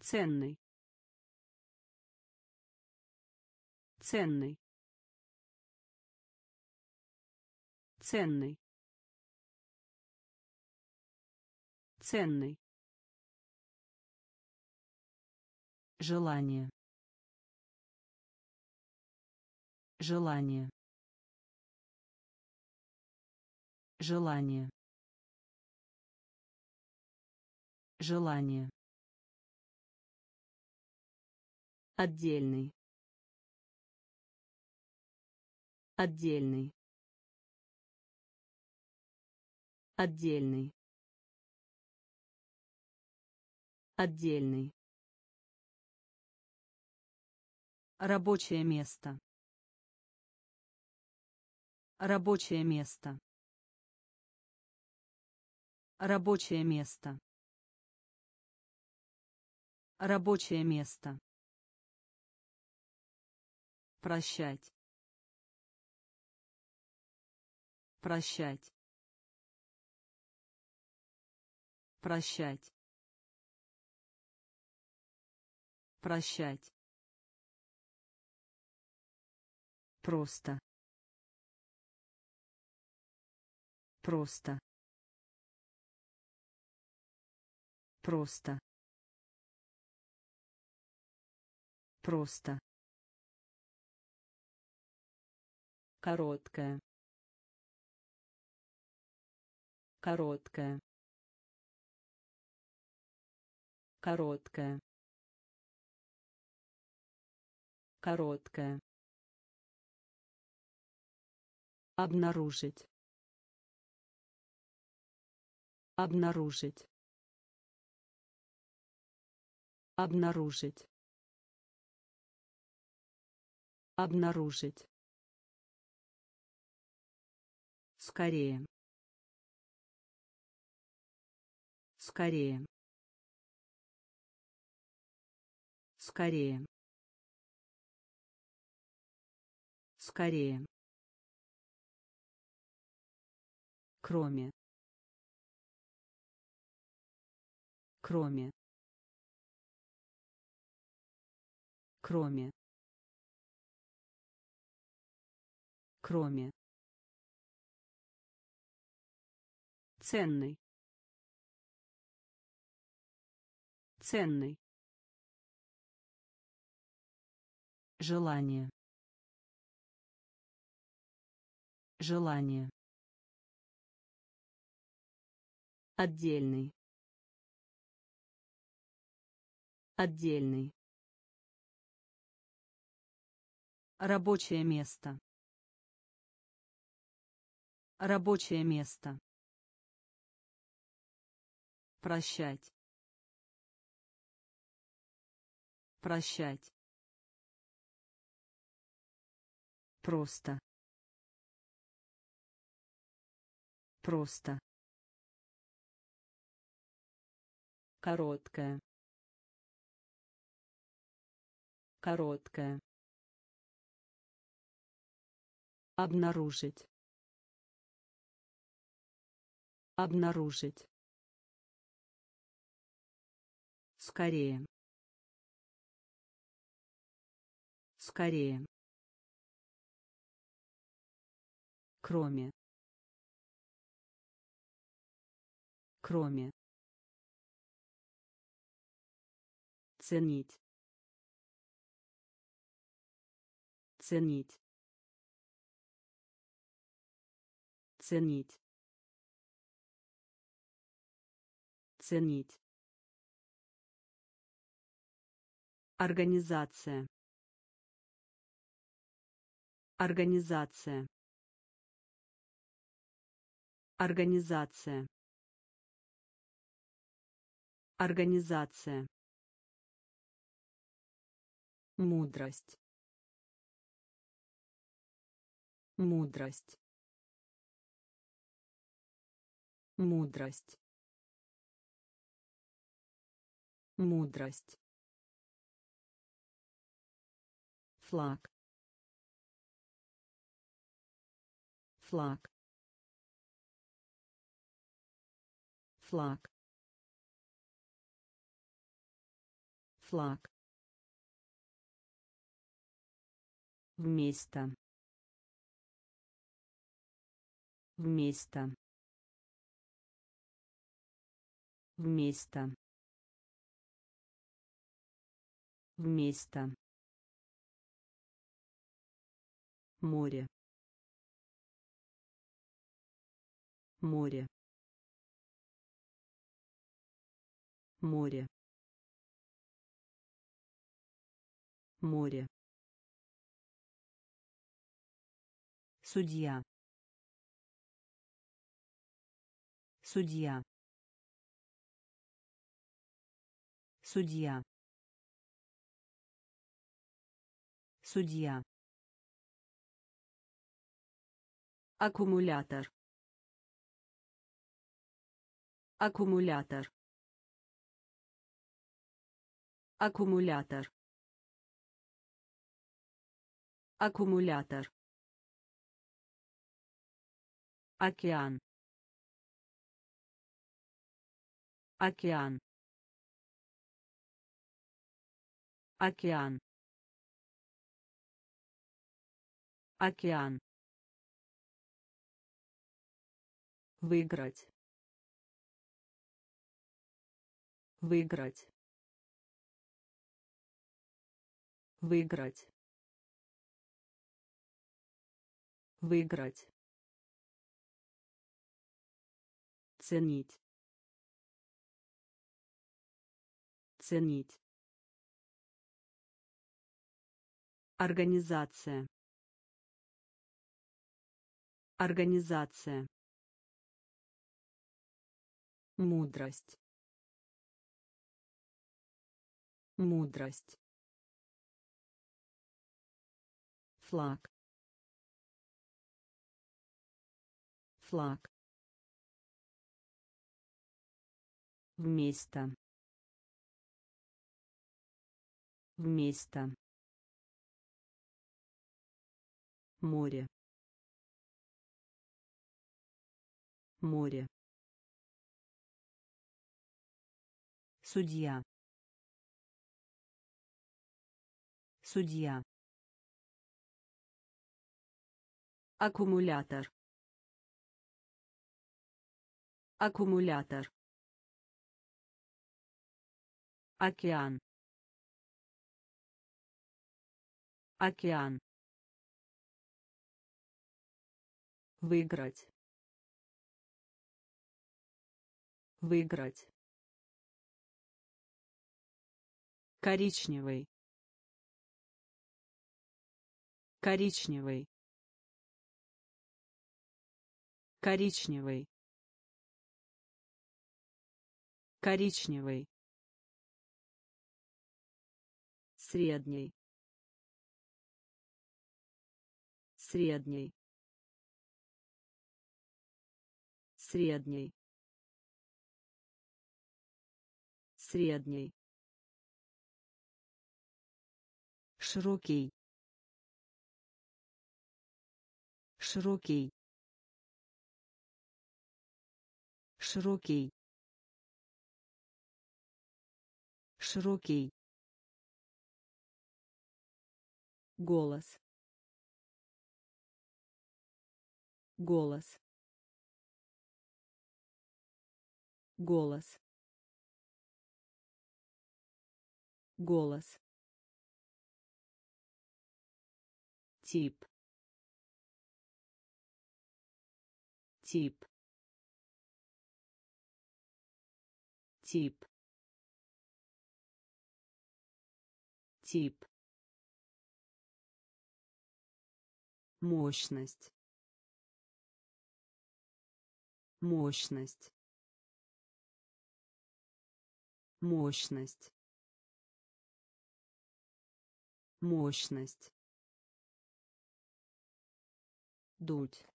ценный, ценный, ценный, ценный, желание, желание, желание, желание, отдельный, отдельный, отдельный, отдельный, рабочее место, рабочее место, рабочее место, рабочее место, прощать, прощать, прощать, прощать, просто, просто, просто, просто, короткая, короткая, короткая, короткая, обнаружить, обнаружить, обнаружить, обнаружить, скорее, скорее, скорее, скорее, кроме, кроме, кроме, кроме, ценный, ценный, желание, желание, отдельный, отдельный, рабочее место, рабочее место, прощать, прощать, просто, просто, короткая, короткая, обнаружить, обнаружить, скорее, скорее, кроме, кроме, ценить, ценить, ценить, ценить, организация, организация, организация, организация, мудрость, мудрость, мудрость, мудрость, флаг, флаг, флаг, флаг, вместо, вместо, вместо, вместо, море, море, море, море, судья, судья, судья, судья, аккумулятор, аккумулятор, аккумулятор, аккумулятор, океан, океан, океан, океан, выиграть, выиграть, выиграть, выиграть, ценить, ценить, организация, организация, мудрость, мудрость, флаг, флаг, вместо, вместо, море, море, судья, судья, аккумулятор, аккумулятор, океан, океан, выиграть, выиграть, коричневый, коричневый, коричневый, коричневый, средний, средний, средний, средний, широкий, широкий, широкий, широкий, голос, голос, голос, голос, тип, тип, тип, тип, мощность, мощность, мощность, мощность, дуть,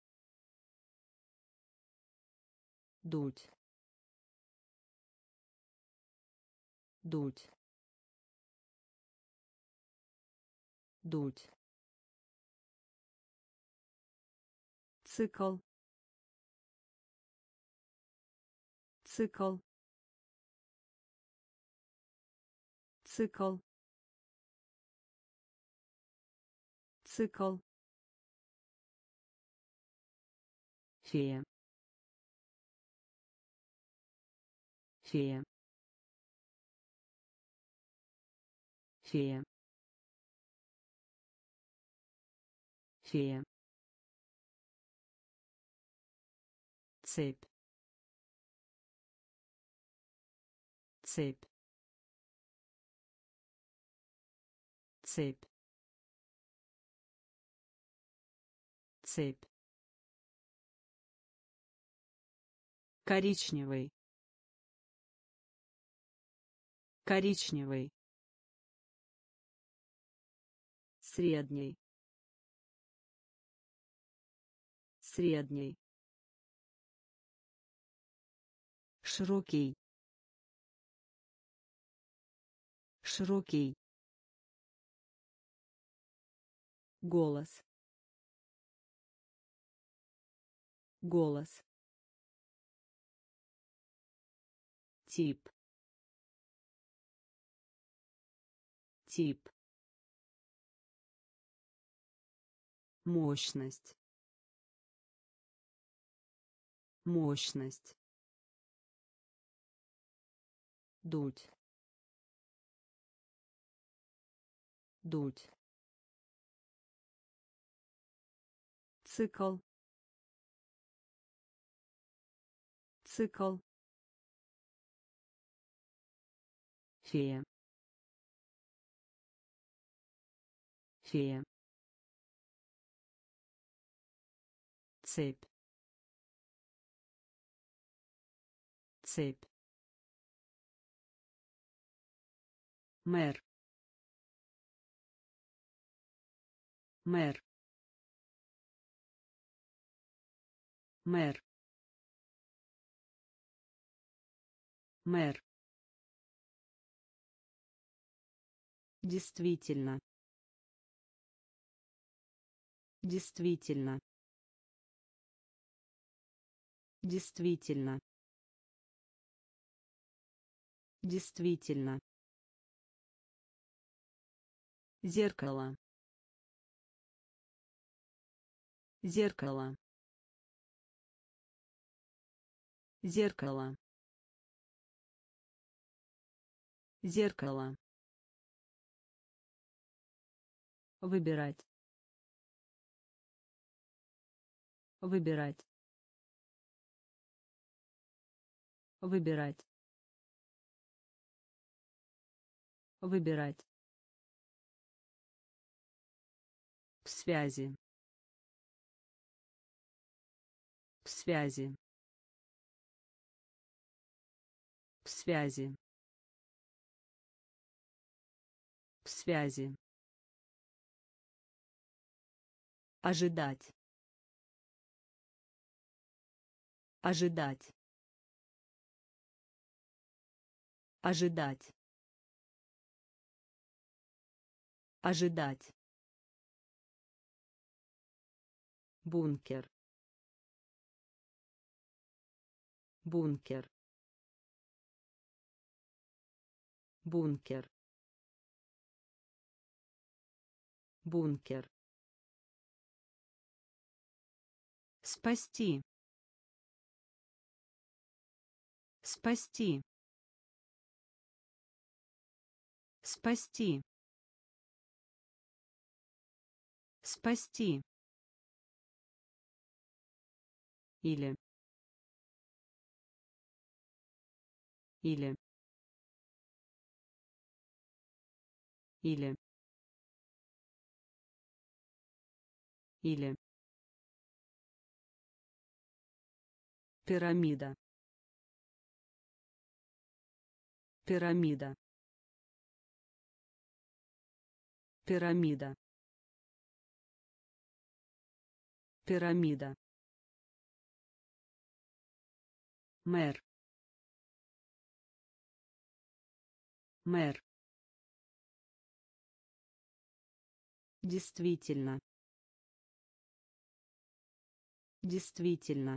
дуть, дуть, дуть, цикл, цикл, цикл, цикл, фея, фея, фея, фея, цепь, цепь, цепь, цепь, коричневый, коричневый, средний, средний, широкий, широкий, голос, голос, тип, тип, мощность, мощность, дуть, дуть, цикл, цикл, фея, фея, цепь, цепь, мэр, мэр, мэр, мэр, действительно, действительно, действительно, действительно, зеркало, зеркало, зеркало, зеркало, выбирать, выбирать, выбирать, выбирать, в связи, в связи, в связи, в связи, ожидать, ожидать, ожидать, ожидать, бункер, бункер, бункер, бункер, спасти, спасти, спасти, спасти, или, или, или, или, пирамида, пирамида, пирамида, пирамида, мэр, мэр, действительно, действительно,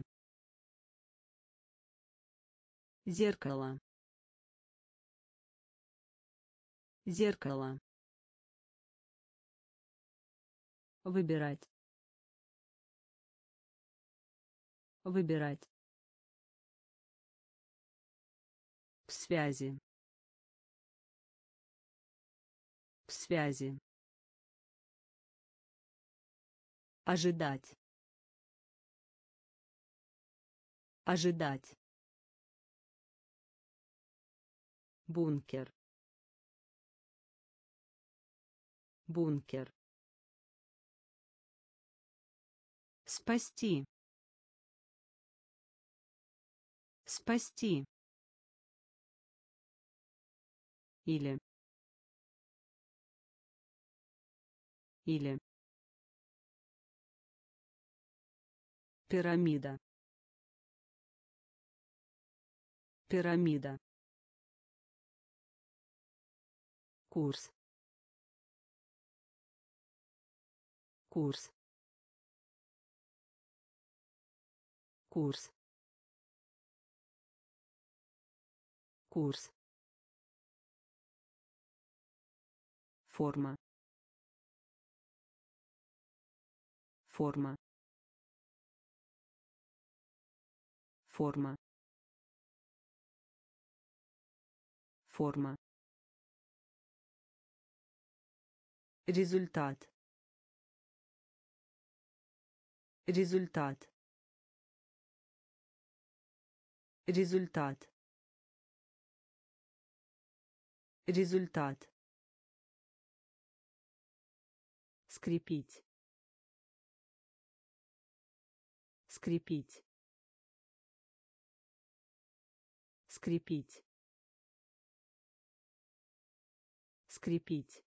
зеркало, Зеркало. Выбирать. Выбирать. В связи. В связи. Ожидать. Ожидать. Бункер. Бункер. Спасти. Спасти. Или. Или. Пирамида. Пирамида. Курс. Курс. Курс. Курс. Форма. Форма. Форма. Форма. Результат. Результат. Результат. Результат. Скрепить. Скрепить. Скрепить. Скрепить.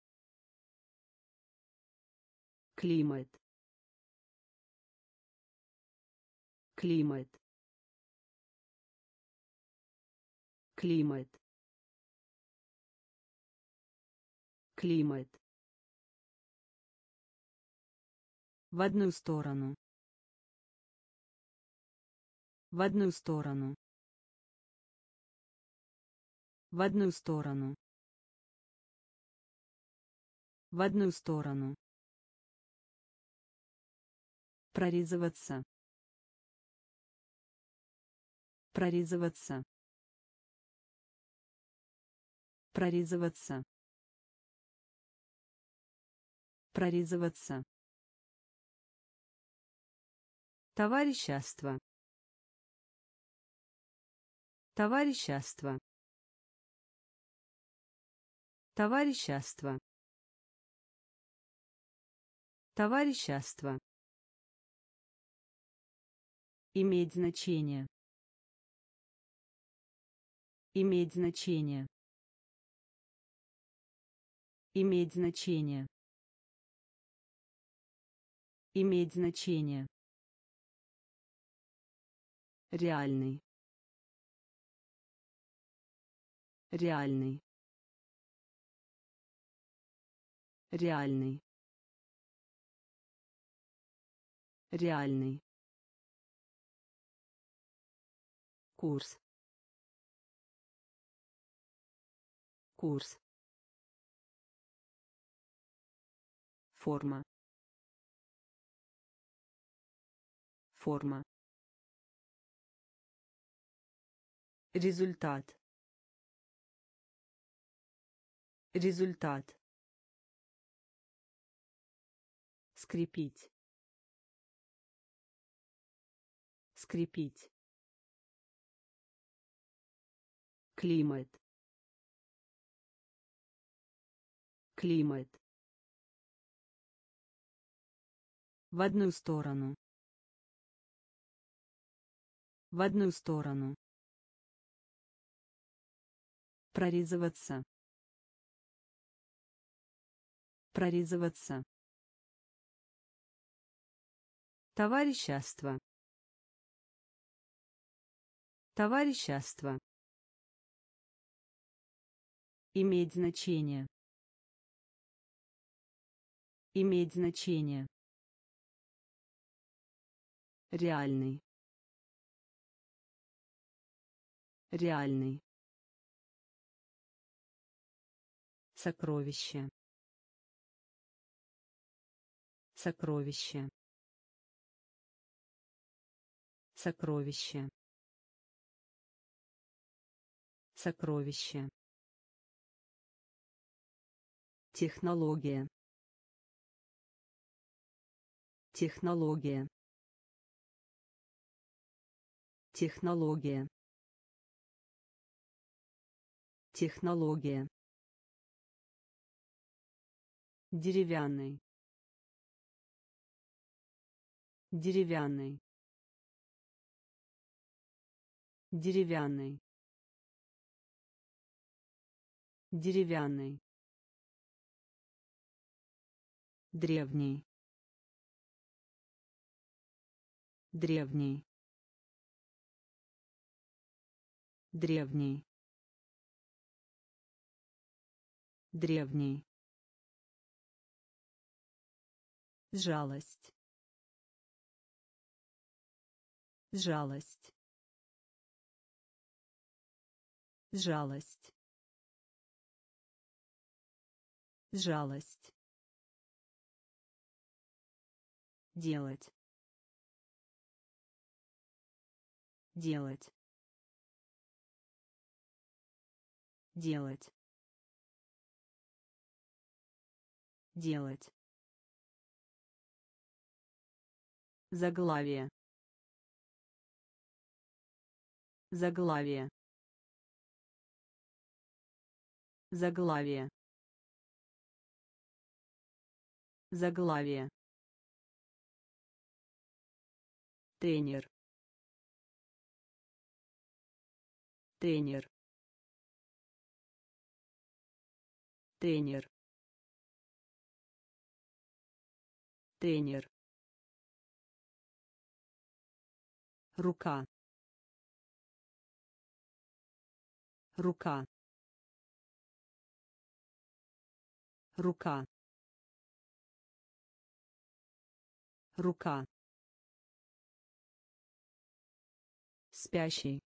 Климат. Климат. Климат. Климат. В одну сторону. В одну сторону. В одну сторону. В одну сторону. Прорезываться. Прорезываться. Прорезываться. Прорезываться. Товарищество. Товарищество. Товарищество. Товарищество. Иметь значение. Иметь значение. Иметь значение. Иметь значение. Реальный. Реальный. Реальный. Реальный. Курс. Курс. Форма. Форма. Результат. Результат. Скрепить. Скрепить. Климат. Климат. В одну сторону. В одну сторону. Прорезываться. Прорезываться. Товарищество. Товарищество. Иметь значение. Иметь значение. Реальный. Реальный. Сокровище. Сокровище. Сокровище. Сокровище. Технология. Технология. Технология. Технология. Деревянный. Деревянный. Деревянный. Деревянный. Древний. Древний. Древний. Древний. Жалость. Жалость. Жалость. Жалость. Делать. Делать. Делать. Делать. Заглавие. Заглавие. Заглавие. Заглавие. Тренер. Тренер. Тренер. Тренер. Рука. Рука. Рука. Рука. Спящий.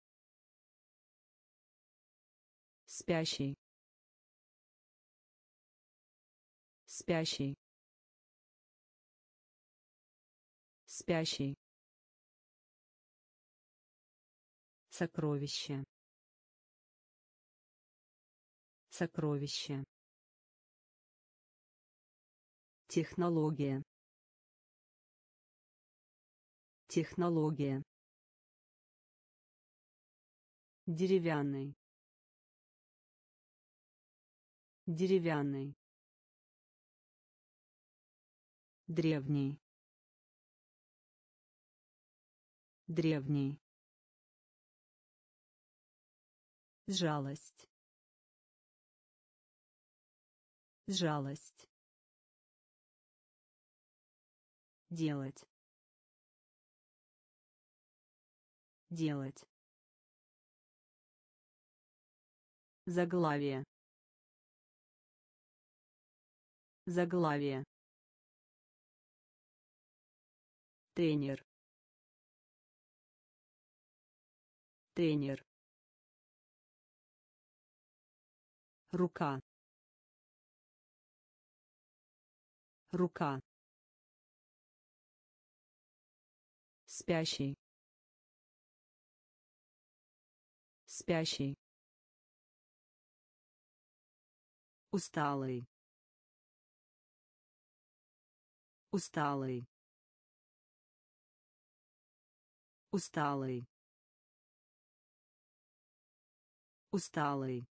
Спящий. Спящий. Спящий. Сокровище. Сокровище. Технология. Технология. Деревянный. Деревянный. Древний. Древний. Жалость. Жалость. Делать. Делать. Заглавие. Заглавие. Тренер. Тренер. Рука. Рука. Спящий. Спящий. Усталый. Усталый. Усталый. Усталый.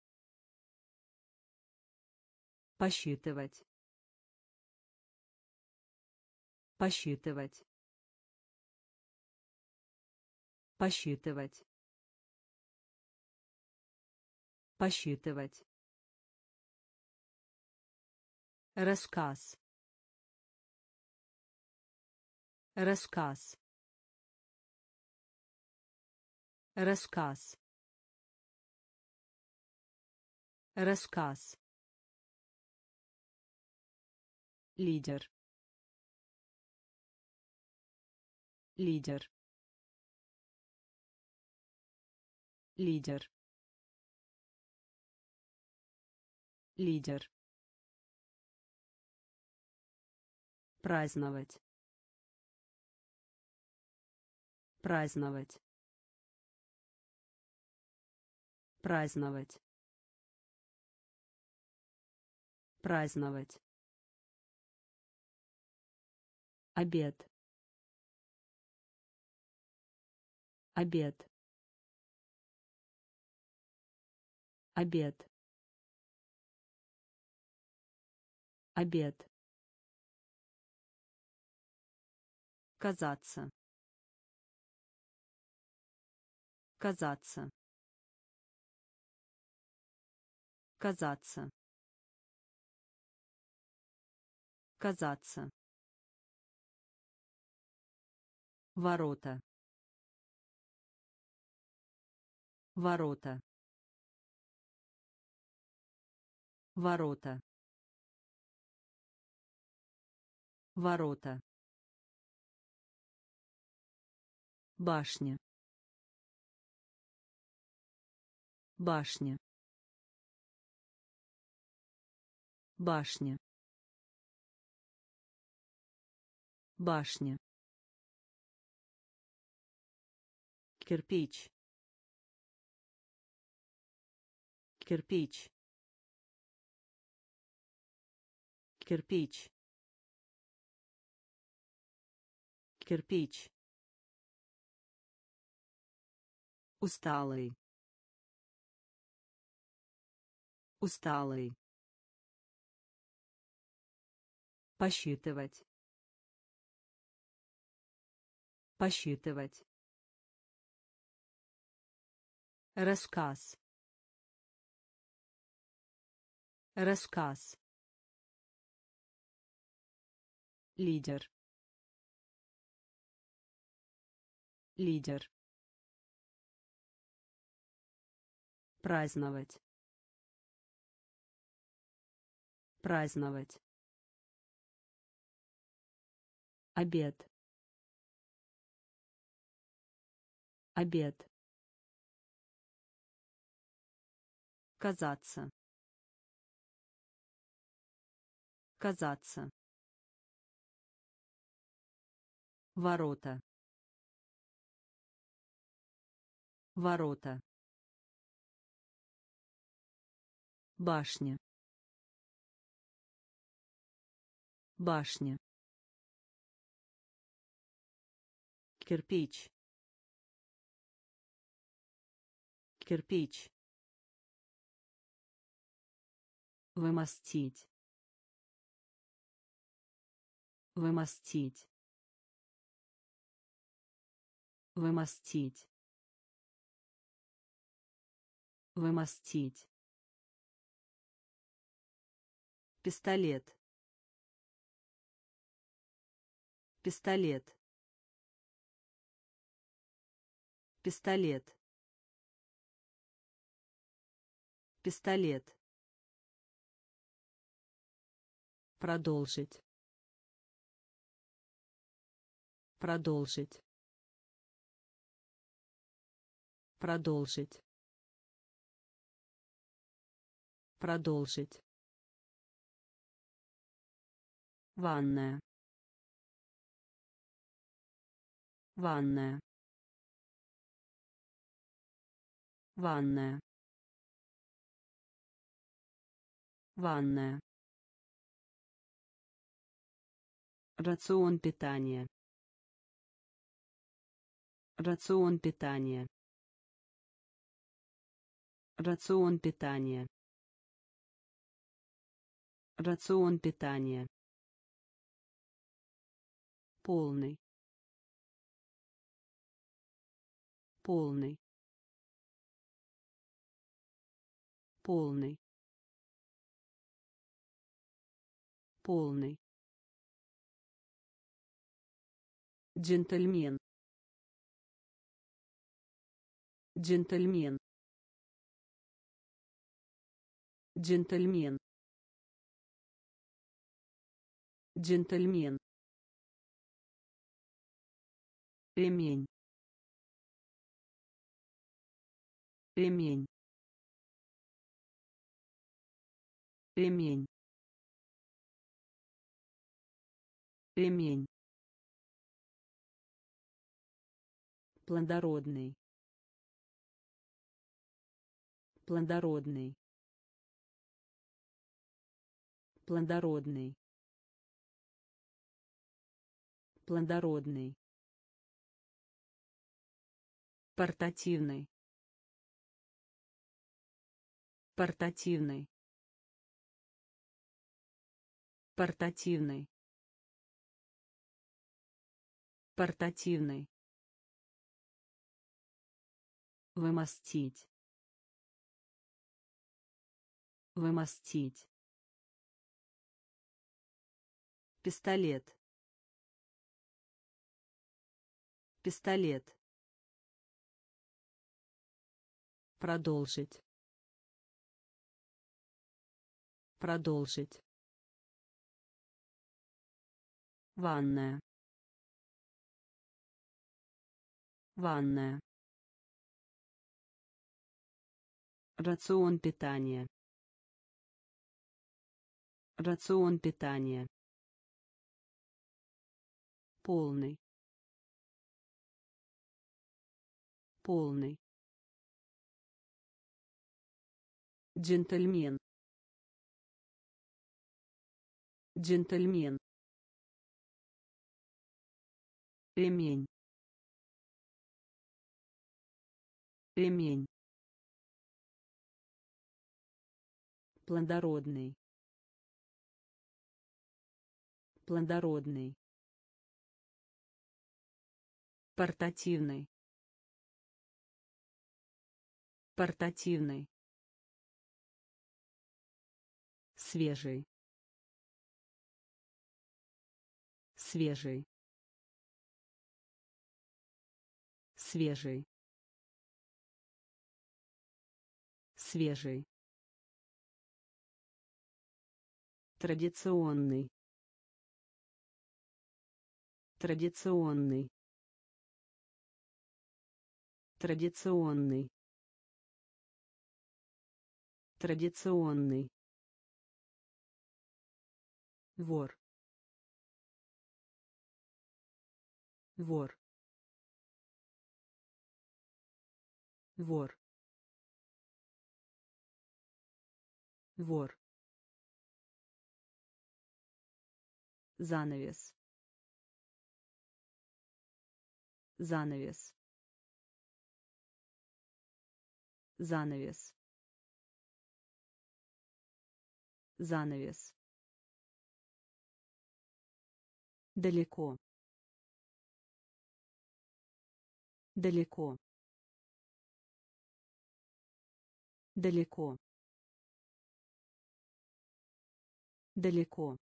Посчитывать. Посчитывать. Посчитывать. Посчитывать. Рассказ. Рассказ. Рассказ. Рассказ. Лидер. Лидер. Лидер. лидер, праздновать, праздновать, праздновать, праздновать, обед, обед, обед, обед, казаться, казаться, казаться, казаться, ворота, ворота, ворота, ворота, башня, башня, башня, башня, кирпич, кирпич, кирпич, кирпич, усталый, усталый, посчитывать, посчитывать, рассказ, рассказ, лидер, лидер, праздновать, праздновать, обед, обед, казаться, казаться, ворота, ворота, башня, башня, кирпич, кирпич, вымостить, вымостить, вымостить, вымостить, пистолет, пистолет, пистолет, пистолет, продолжить, продолжить, продолжить, продолжить, ванная, ванная, ванная, ванная, рацион питания, рацион питания, рацион питания, рацион питания, полный, полный, полный, полный, джентльмен, джентльмен, джентльмен, джентльмен, ремень, ремень, ремень, ремень, плодородный, плодородный, плодородный, плодородный, портативный, портативный, портативный, портативный, вымостить, вымостить, пистолет, пистолет, продолжить, продолжить, ванная, ванная, рацион питания, рацион питания, полный, полный, джентльмен, джентльмен, ремень, ремень, плодородный, плодородный, портативный, портативный, свежий, свежий, свежий, свежий, традиционный, традиционный, традиционный, традиционный, вор, вор, вор, вор, занавес, занавес, занавес, занавес, далеко, далеко, далеко, далеко,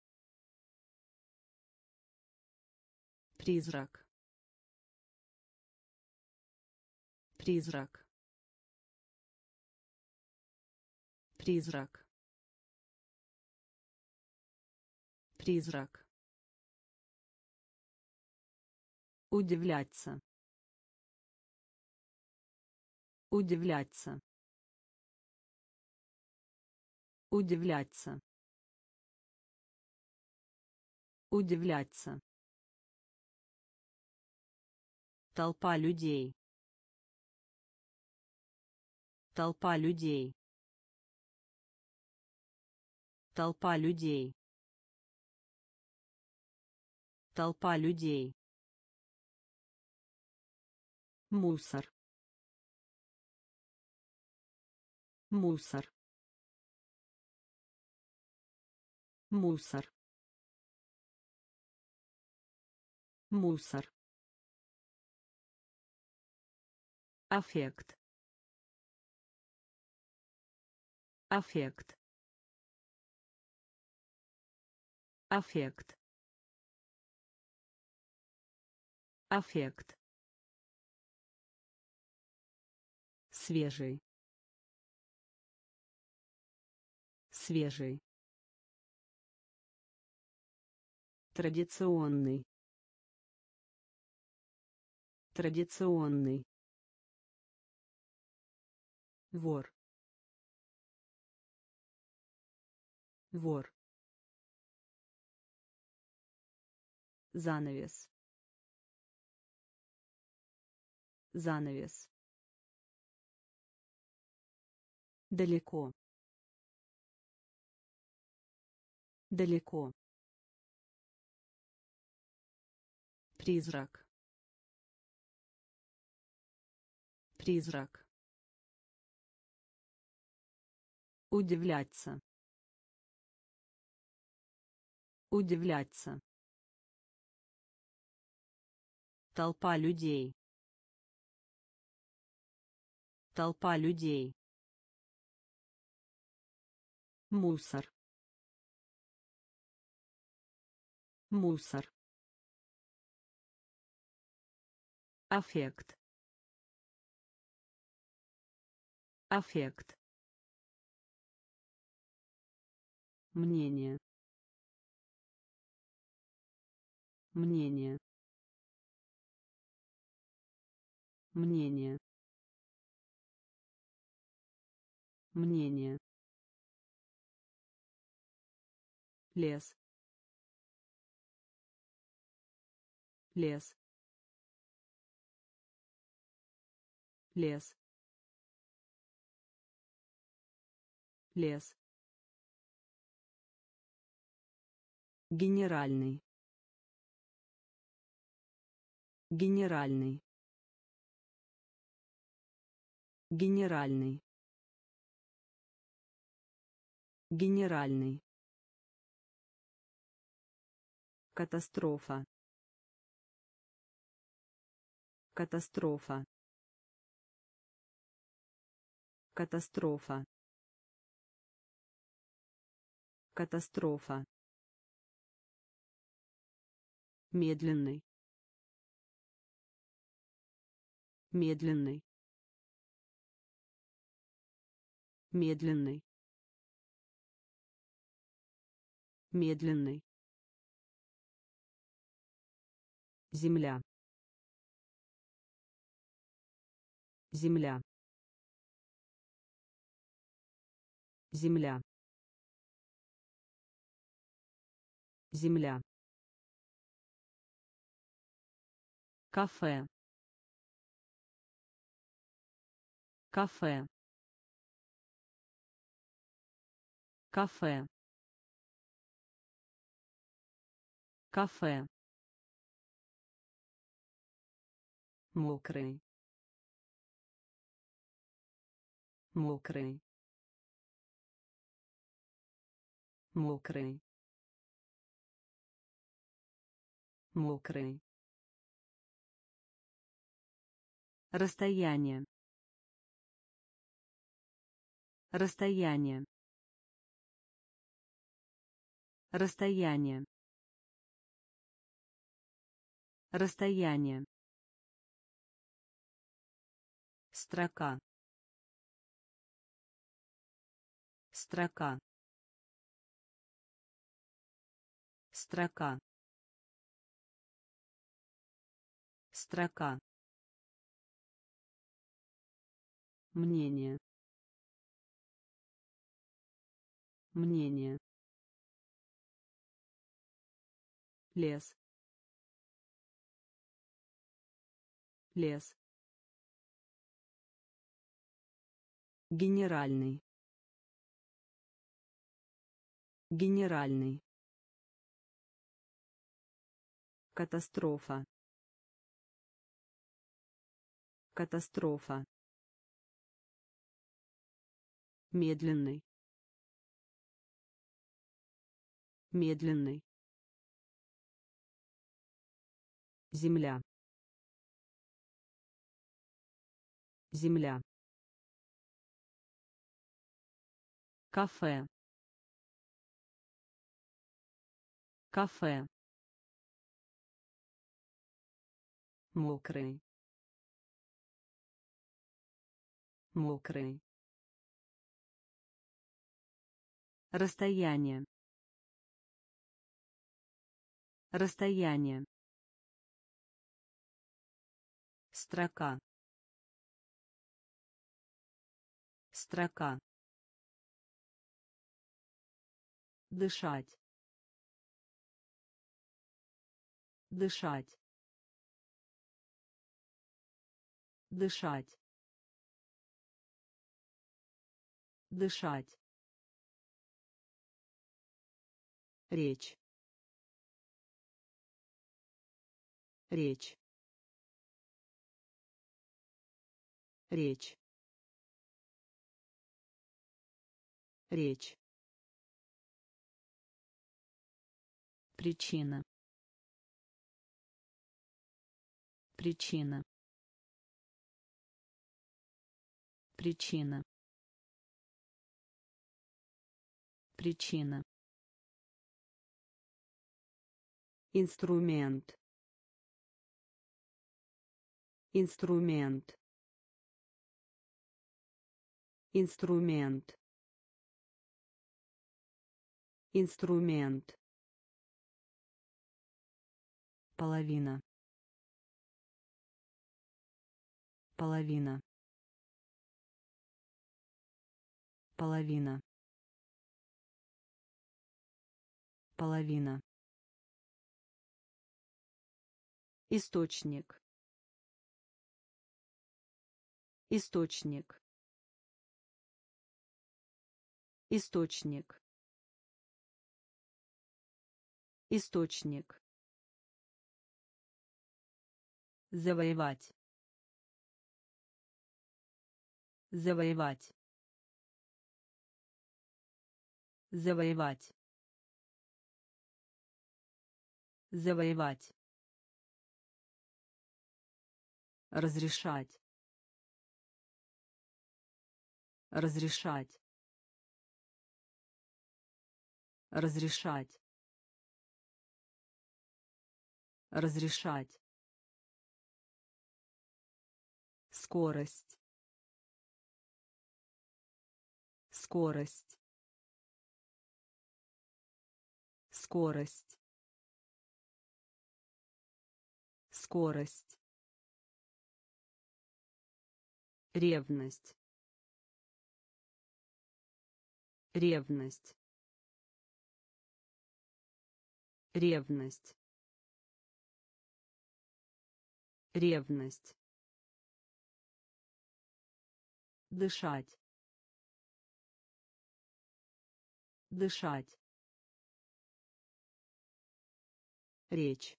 призрак, призрак, призрак, призрак, удивляться, удивляться, удивляться, удивляться, толпа людей, толпа людей, толпа людей, толпа людей, мусор, мусор, мусор, мусор, аффект, аффект, аффект, аффект, свежий, свежий, традиционный, традиционный, вор, вор, занавес, занавес, далеко, далеко, призрак, призрак, удивляться, удивляться, толпа людей, толпа людей, мусор, мусор, аффект, аффект, мнение, мнение, мнение, мнение, лес, лес, лес, лес, генеральный, генеральный, генеральный, генеральный, катастрофа, катастрофа, катастрофа, катастрофа, медленный, медленный, медленный, медленный, земля, земля, земля, земля, кафе, кафе, кафе, кафе, мокрый, мокрый, мокрый, мокрый, расстояние, расстояние, расстояние, расстояние, строка, строка, строка, строка, мнение, мнение, лес, лес, генеральный, генеральный, катастрофа, катастрофа, медленный, медленный, земля, земля, кафе, кафе, мокрый, мокрый, расстояние, расстояние, строка, строка, дышать, дышать, дышать, дышать, речь, речь, речь, речь, причина, причина, причина, причина, инструмент, инструмент, инструмент, инструмент, половина, половина, половина, половина, источник, источник, источник, источник, завоевать, завоевать, завоевать, завоевать, разрешать, разрешать, разрешать, разрешать, скорость, скорость, скорость, скорость, ревность, ревность, ревность, ревность, дышать, дышать, речь,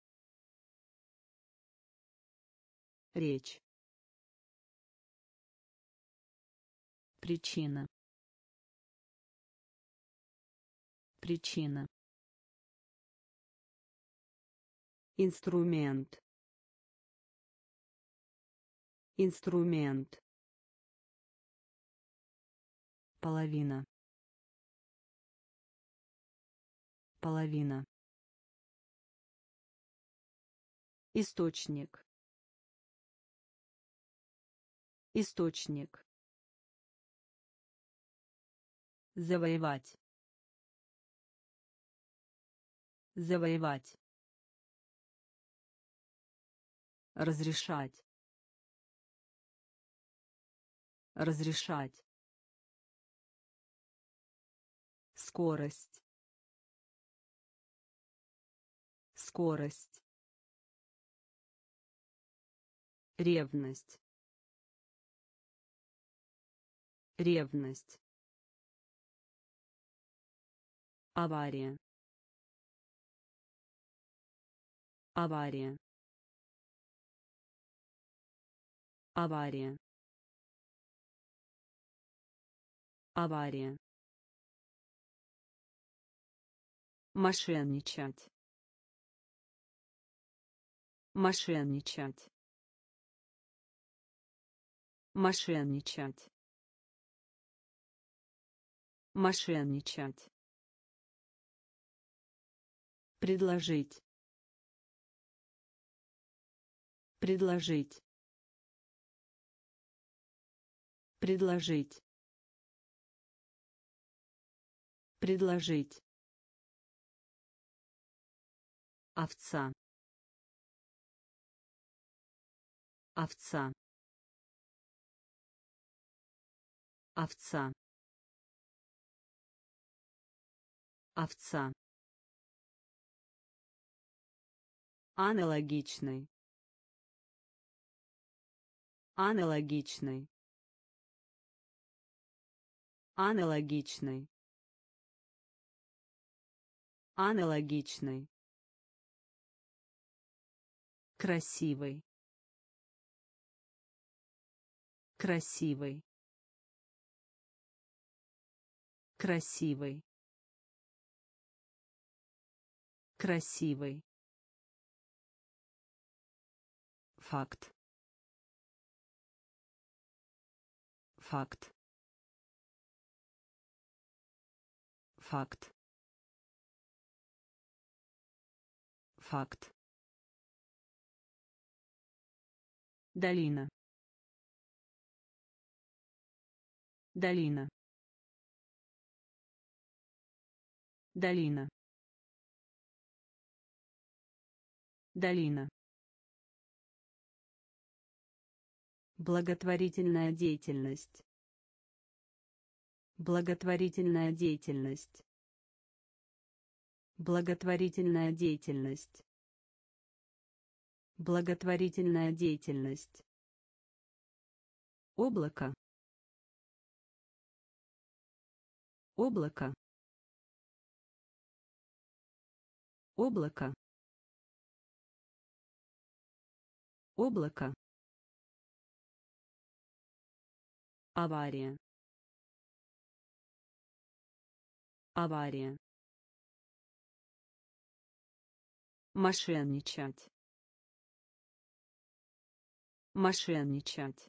речь, причина, причина, инструмент, инструмент, половина, половина, источник, источник, завоевать, завоевать, разрешать, разрешать, скорость, скорость, ревность, ревность, авария, авария, авария, авария, мошенничать, мошенничать, мошенничать, мошенничать, предложить, предложить, предложить, предложить, овца, овца, овца, Овца. Аналогичный. Аналогичный. Аналогичный. Аналогичный. Красивый. Красивый. Красивый. Красивый. Факт. Факт. Факт. Факт. Долина. Долина. Долина. Долина. Благотворительная деятельность. Благотворительная деятельность. Благотворительная деятельность. Благотворительная деятельность. Облако. Облако. Облако. Облако. Авария. Авария. Мошенничать. Мошенничать.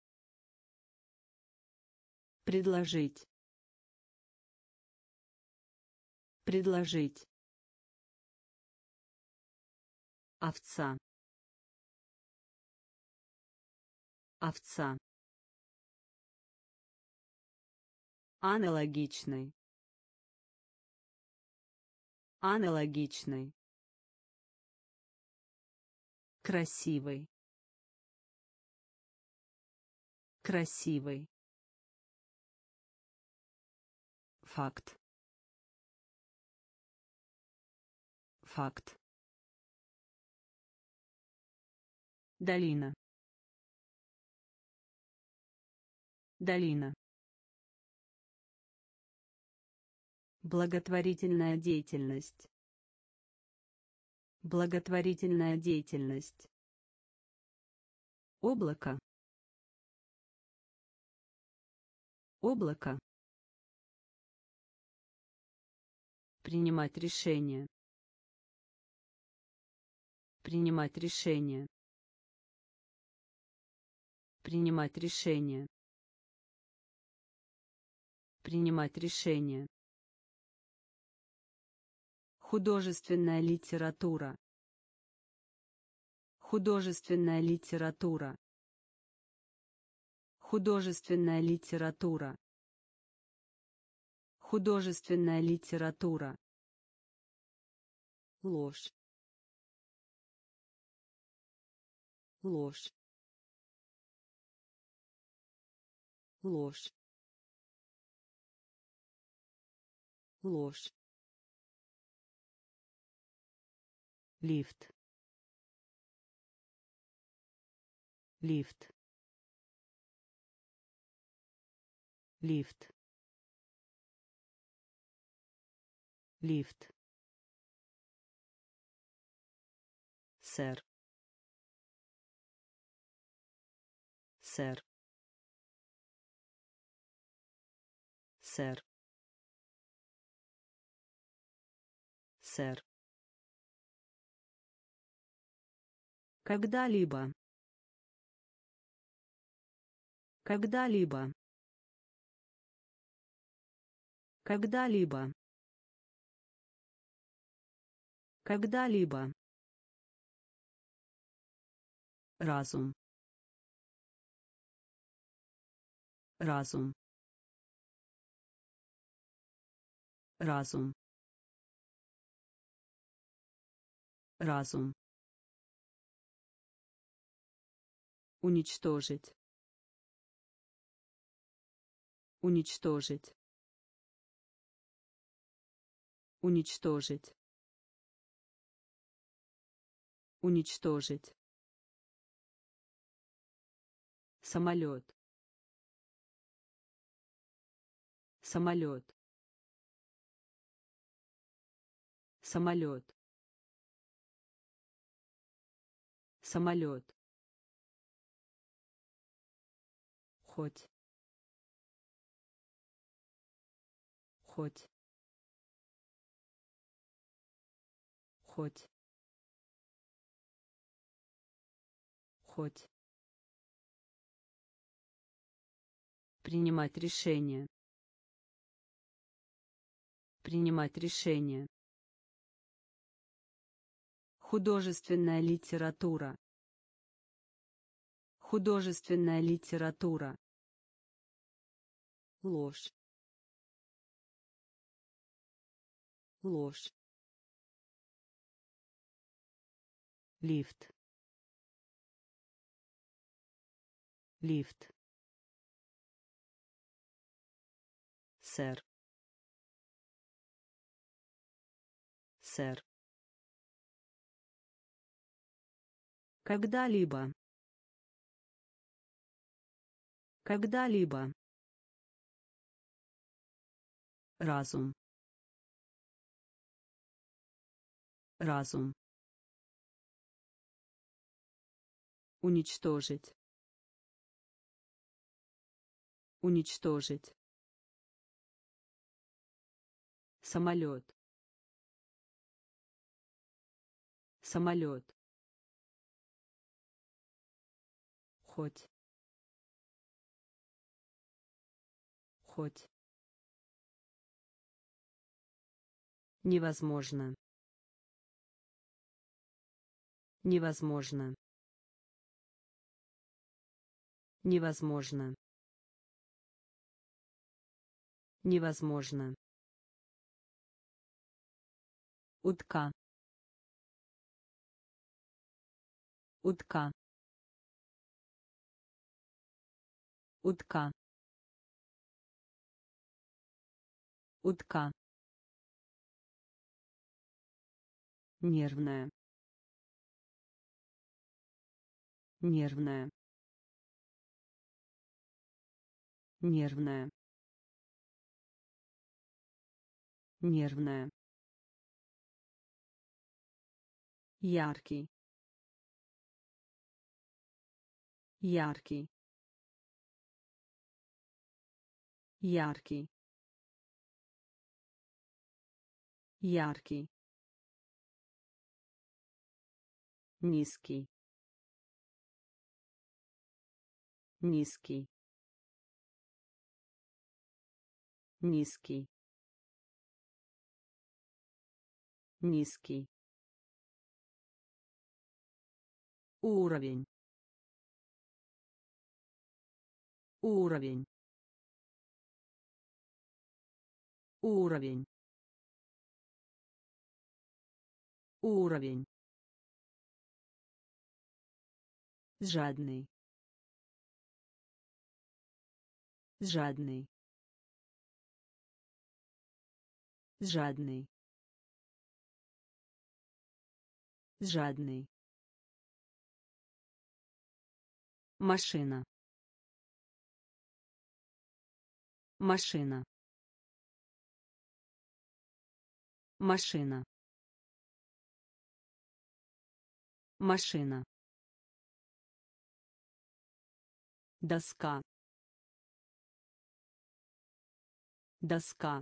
Предложить. Предложить. Овца. Овца. Аналогичный. Аналогичный. Красивый. Красивый. Факт. Факт. Долина. Долина. Благотворительная деятельность. Благотворительная деятельность. Облако. Облако. Принимать решение. Принимать решение. Принимать решение. Принимать решение. Художественная литература. Художественная литература. Художественная литература. Художественная литература. Ложь. Ложь. Ложь. Ложь. Лифт. Лифт. Лифт. Лифт. Сэр. Сэр. Сэр. Сэр. Когда-либо. Когда-либо. Когда-либо. Когда-либо. Разум. Разум. Разум. Разум. Уничтожить. Уничтожить. уничтожить, уничтожить, самолет, самолет, самолет, самолет, хоть, хоть, хоть, хоть, принимать решение, принимать решение, художественная литература, художественная литература, ложь, ложь, лифт, лифт, сэр, сэр, когда-либо, когда-либо, разум, разум, уничтожить, уничтожить, самолет, самолет, хоть, хоть, невозможно, невозможно, невозможно, невозможно, утка, утка, утка, утка, нервная, нервная, нервная, нервная, яркий, яркий, яркий, яркий, низкий, низкий, низкий, низкий, уровень, уровень, уровень, уровень, жадный, жадный, жадный, жадный, машина, машина, машина, машина, доска, доска,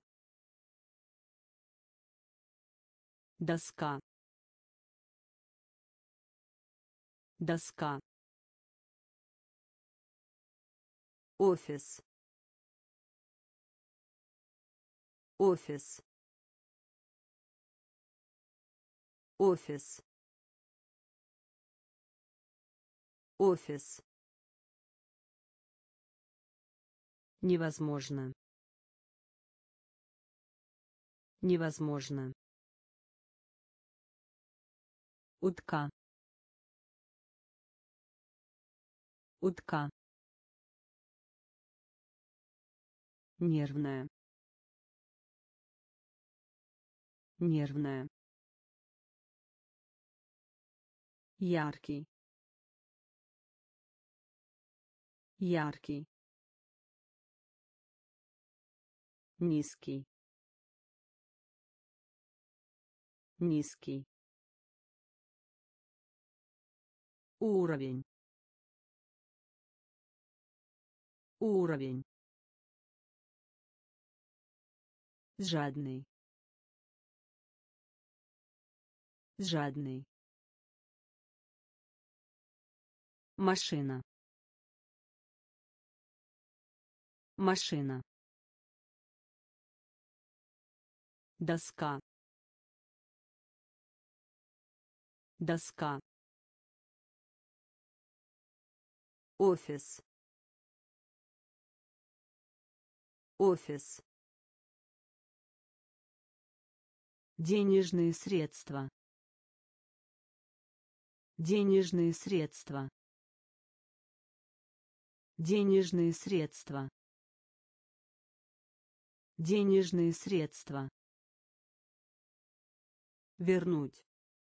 доска, доска, офис, офис, офис, офис, невозможно, невозможно, утка, утка, нервная, нервная, яркий, яркий, низкий, низкий, уровень, уровень, жадный, жадный, машина, машина, доска, доска, офис, офис, денежные средства, денежные средства, денежные средства, денежные средства, вернуть,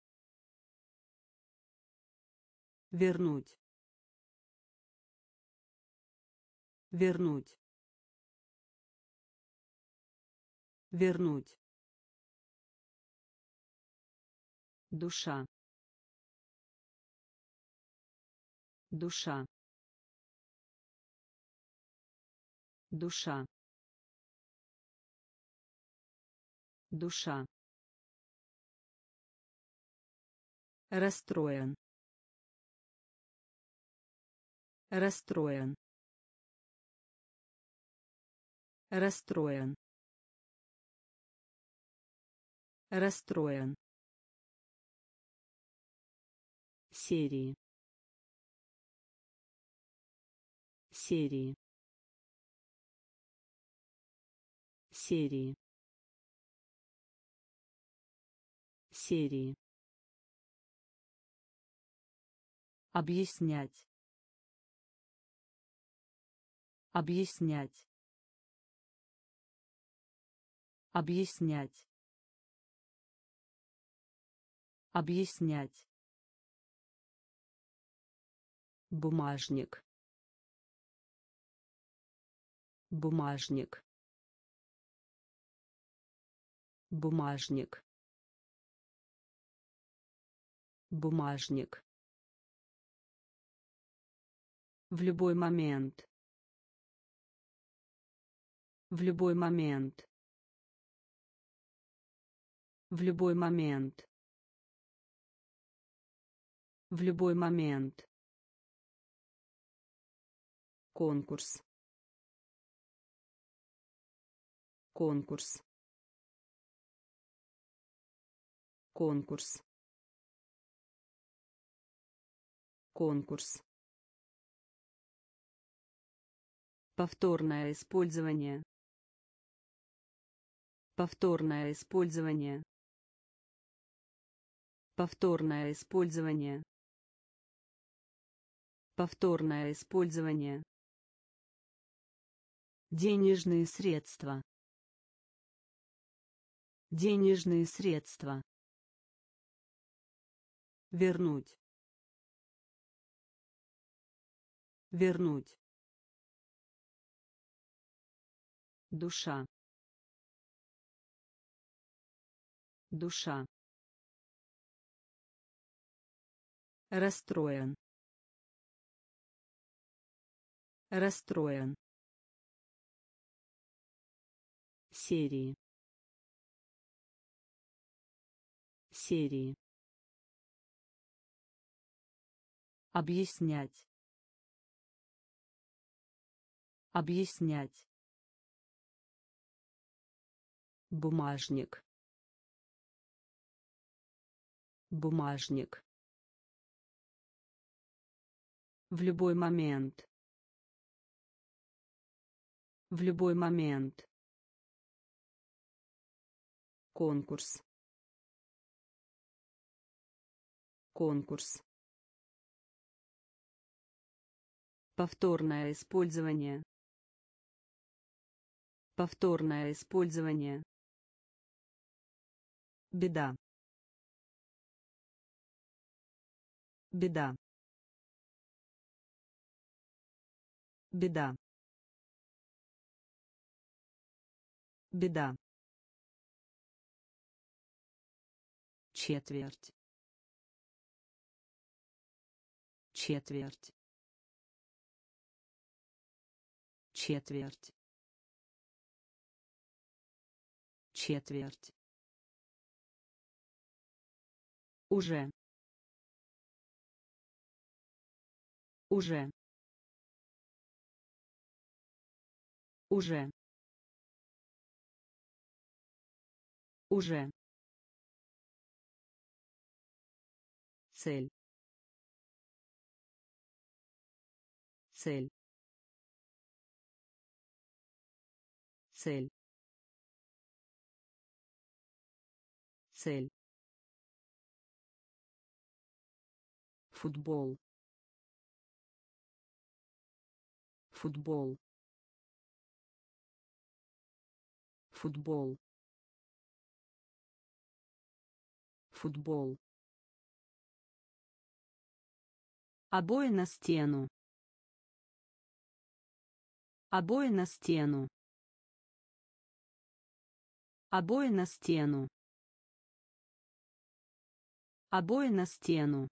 вернуть, вернуть, вернуть, душа, душа, душа, душа, расстроен, расстроен, расстроен, расстроен, серии, серии, серии, серии, объяснять, объяснять, объяснять, объяснять, бумажник, бумажник, бумажник, бумажник, в любой момент, в любой момент, в любой момент, в любой момент, конкурс, конкурс, конкурс, конкурс, повторное использование, повторное использование, повторное использование, повторное использование, денежные средства, денежные средства, вернуть, вернуть, душа, душа, расстроен, расстроен, серии, серии, объяснять, объяснять, бумажник, бумажник, в любой момент, в любой момент, конкурс, конкурс, повторное использование, повторное использование, беда, беда, беда, беда, четверть, четверть, четверть, четверть, уже, уже, уже, уже, цель, цель, цель, цель, футбол, футбол, футбол, футбол, обои на стену, обои на стену, обои на стену, обои на стену,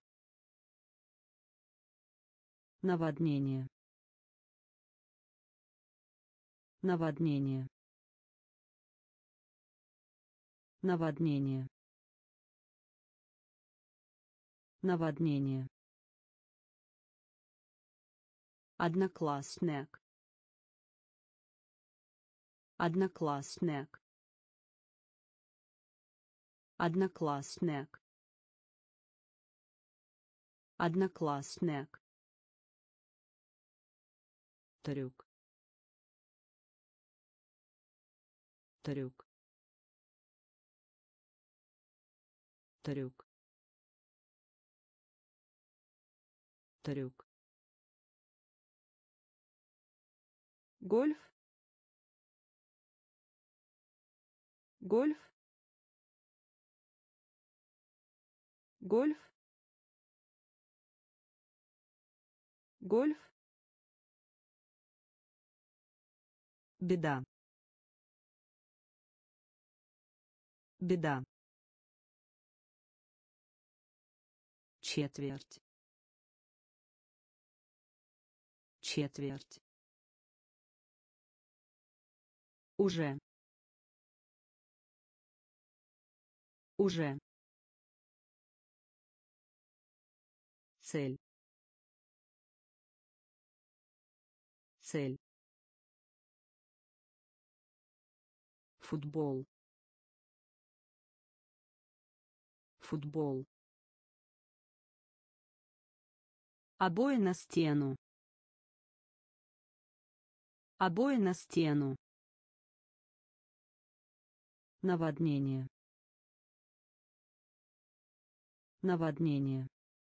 наводнение, наводнение, наводнение, наводнение, одноклассник, одноклассник, одноклассник, одноклассник, трюк, трюк, трюк, трюк, гольф, гольф, гольф, гольф, беда, беда, четверть, четверть, уже, уже, цель, цель, футбол, футбол, обои на стену, обои на стену, наводнение, наводнение,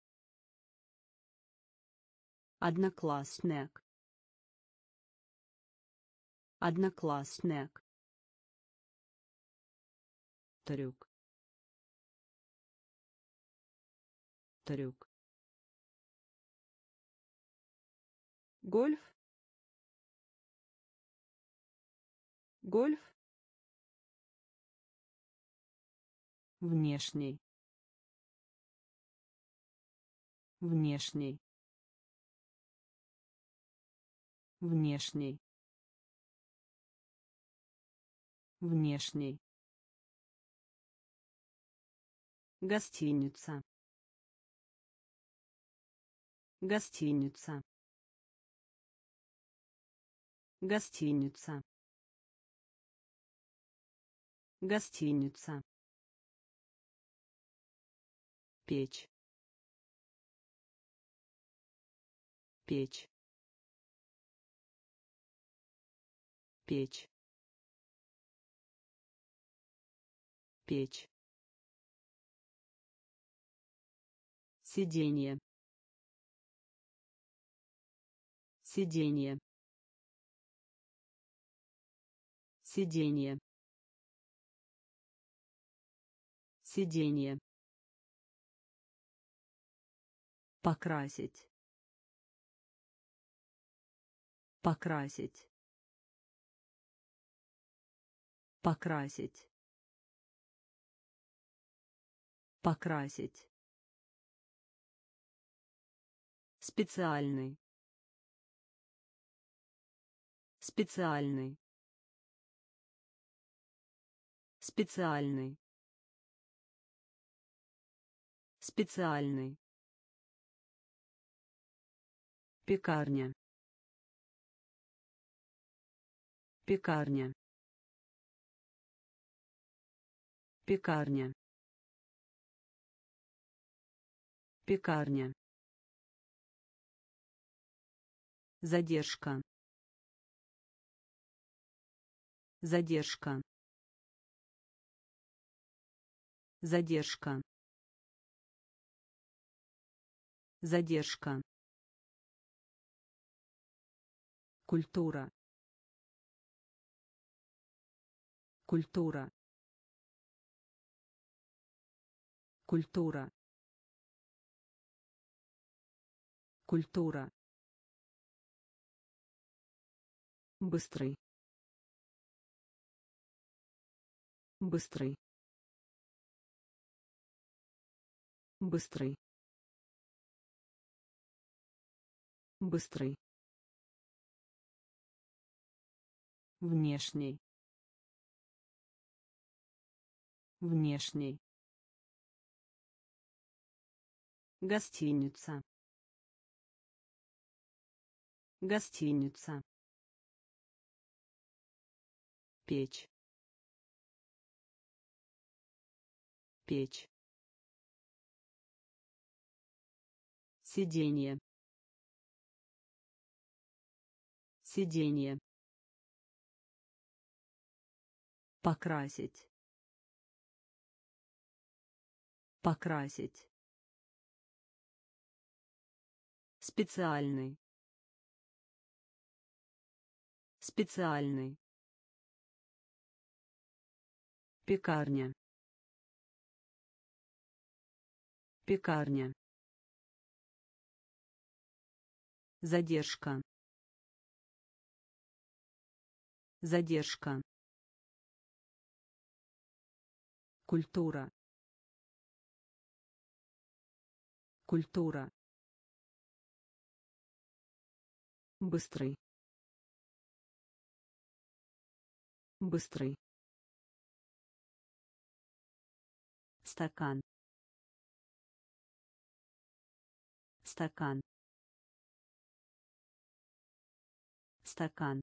одноклассник, одноклассник, трюк, трюк, гольф, гольф, внешний, внешний, внешний, внешний, гостиница, гостиница, гостиница, гостиница, печь, печь, печь, печь, сиденье, сиденье, сиденье, Сиденье. Покрасить. Покрасить. Покрасить. Покрасить. Специальный. Специальный. Специальный. Специальный. Пекарня. Пекарня. Пекарня. Пекарня. Задержка. Задержка. Задержка. Задержка. Культура. Культура. Культура. Культура. Быстрый. Быстрый. Быстрый. Быстрый. Внешний. Внешний. Гостиница. Гостиница. Печь. Печь. Сиденье. Сиденье. Покрасить. Покрасить. Специальный. Специальный. Пекарня. Пекарня. Задержка. Задержка. Культура. Культура. Быстрый. Быстрый. Стакан. Стакан. Стакан.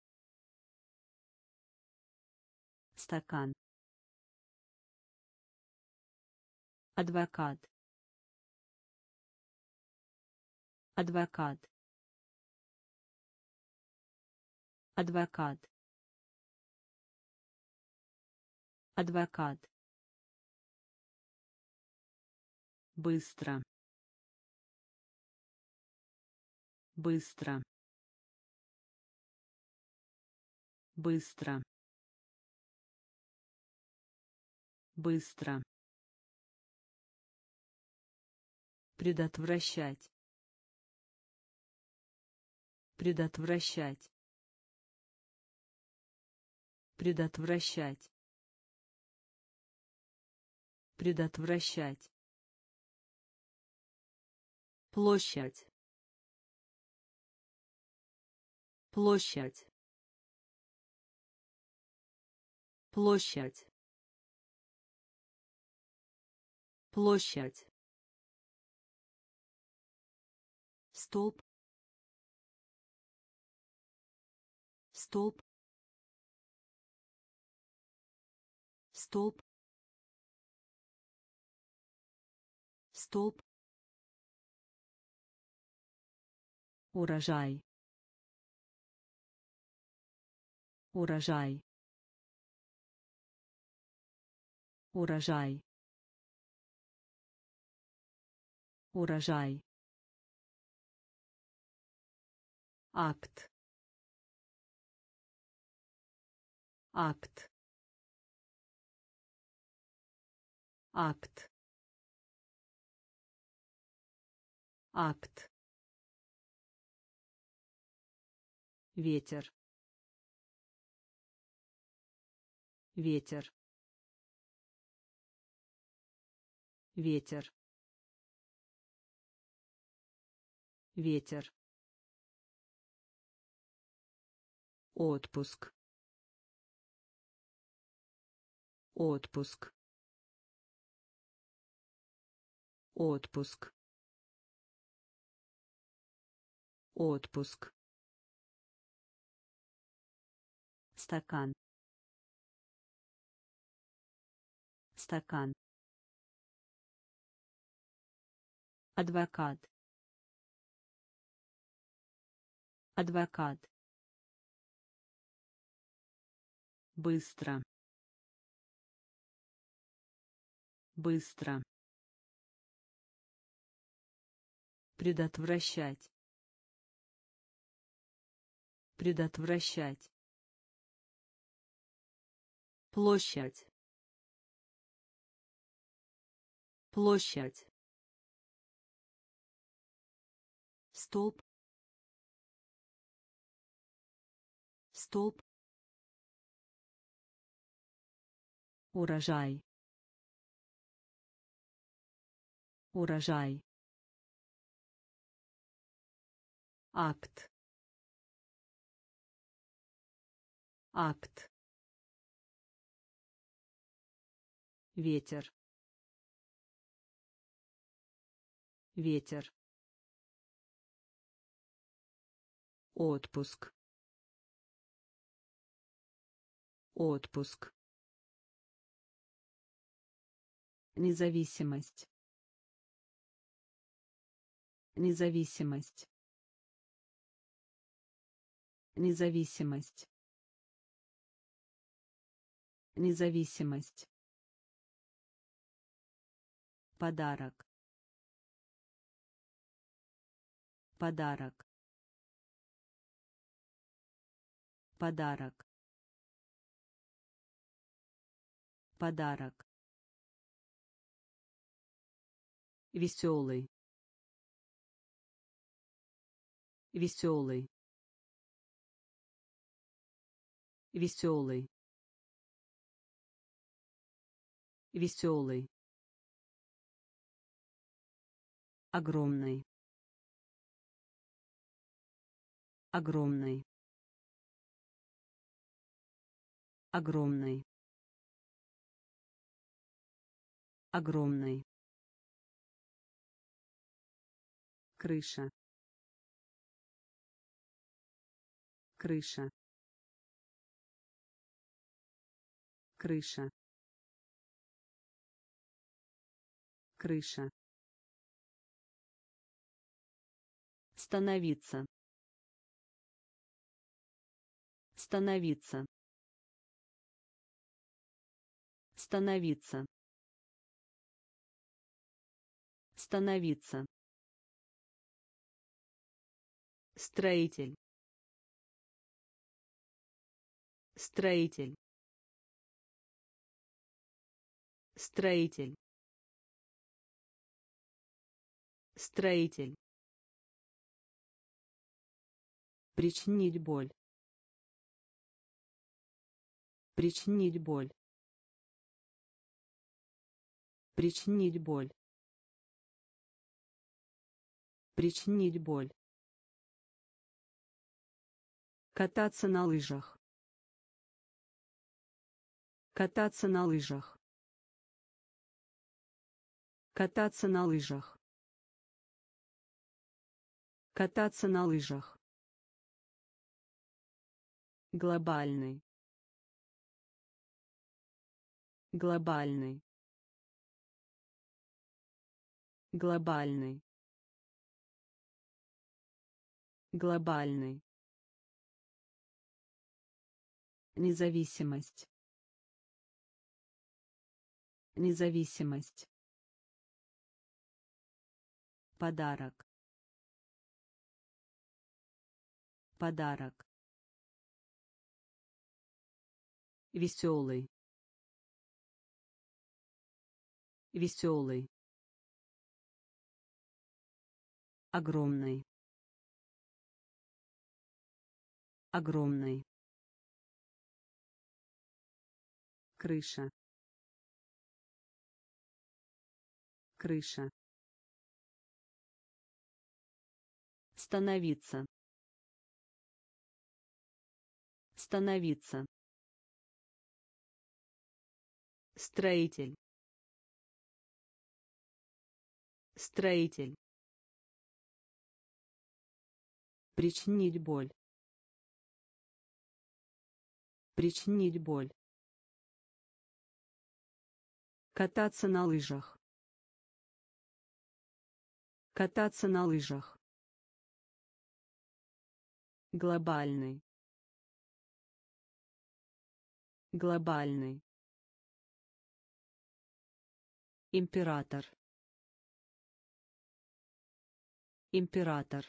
Стакан. Адвокат. Адвокат. Адвокат. Адвокат. Быстро. Быстро. Быстро. Быстро. Предотвращать. Предотвращать. Предотвращать. Предотвращать. Площадь. Площадь. Площадь. Площадь. Столб. Столб. Столб. Столб. Урожай. Урожай. Урожай. Урожай. Акт. Акт. акт, акт, ветер, ветер, ветер, ветер, отпуск, отпуск, отпуск, отпуск, стакан, стакан, адвокат, адвокат, быстро, быстро, предотвращать, предотвращать, площадь, площадь, столб, столб, урожай, урожай, акт, акт, ветер, ветер, отпуск, отпуск, независимость, независимость, независимость, независимость, подарок, подарок, подарок, подарок, веселый, веселый, веселый, веселый, огромный, огромный, огромный, огромный, крыша, крыша, крыша, крыша, становиться, становиться, становиться, становиться, строитель, строитель, строитель, строитель, причинить боль, причинить боль, причинить боль, причинить боль, кататься на лыжах, кататься на лыжах, кататься на лыжах, кататься на лыжах, глобальный, глобальный, глобальный, глобальный, независимость, независимость, подарок, подарок, веселый, Веселый. Огромный. Огромный. Крыша. Крыша. Становиться. Становиться. Строитель. Строитель. Причинить боль. Причинить боль. Кататься на лыжах. Кататься на лыжах. Глобальный. Глобальный. Император. Император.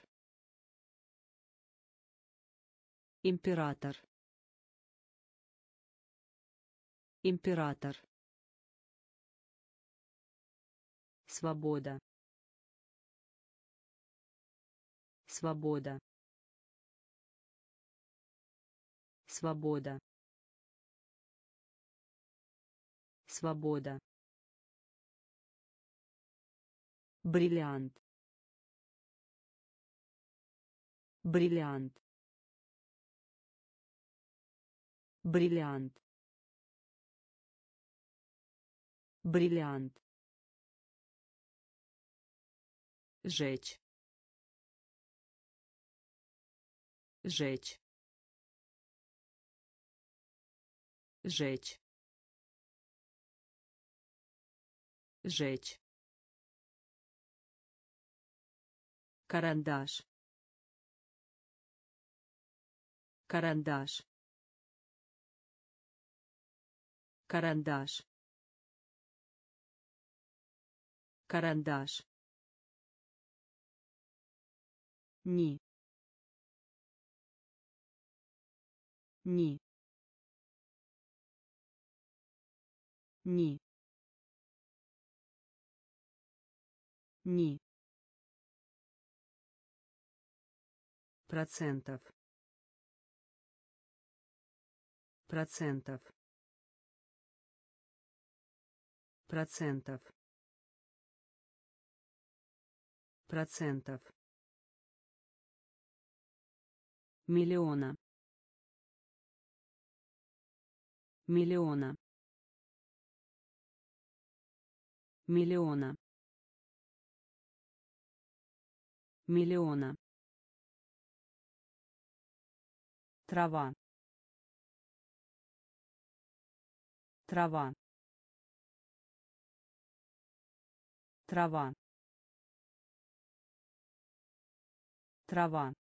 Император. Император. Свобода. Свобода. Свобода. Свобода. Бриллиант. Бриллиант. Бриллиант. Бриллиант. Жечь. Жечь. Жечь. Жечь. Карандаш. Карандаш. Карандаш. Карандаш. Ни. Ни. Ни. Ни. Процентов. Процентов. Процентов. Процентов. Миллиона. Миллиона. Миллиона. Миллиона. Трава. Трава. Трава. Трава.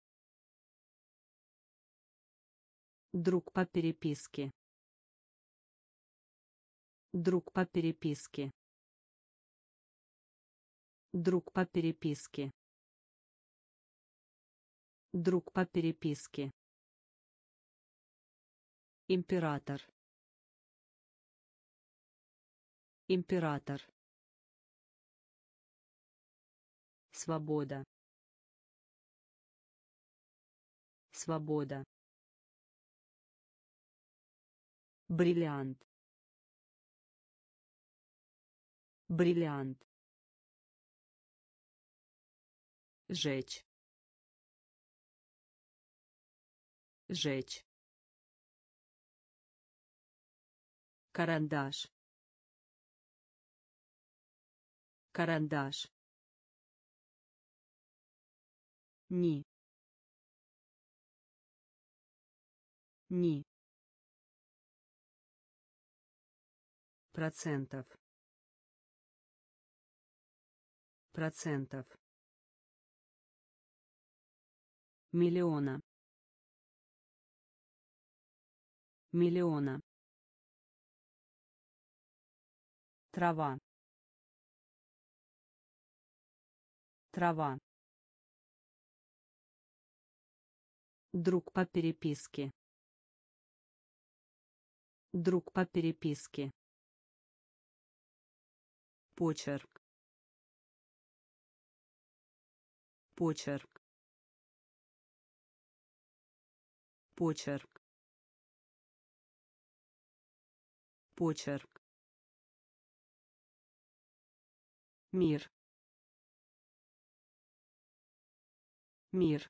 Друг по переписке. Друг по переписке. Друг по переписке. Друг по переписке. Император. Император. Свобода. Свобода. Бриллиант. Бриллиант. Жечь. Жечь. Карандаш. Карандаш. Ни. Ни. Процентов. Процентов. Миллиона. Миллиона. Трава. Трава. Друг по переписке. Друг по переписке. почерк, почерк, почерк, почерк, мир, мир,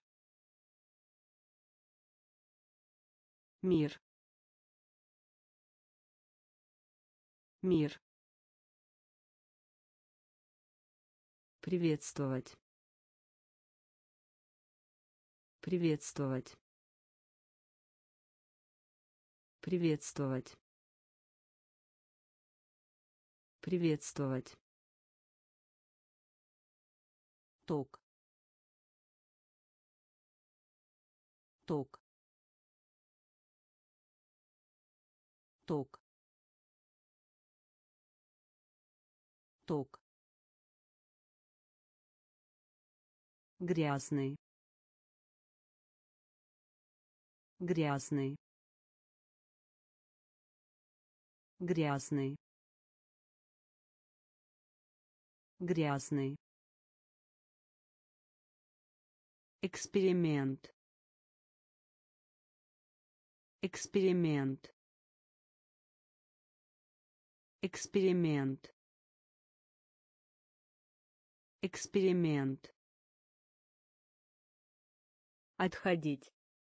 мир, мир, приветствовать, приветствовать, приветствовать, приветствовать, ток, ток, ток, ток, грязный, грязный, грязный, грязный, эксперимент, эксперимент, эксперимент, эксперимент, отходить,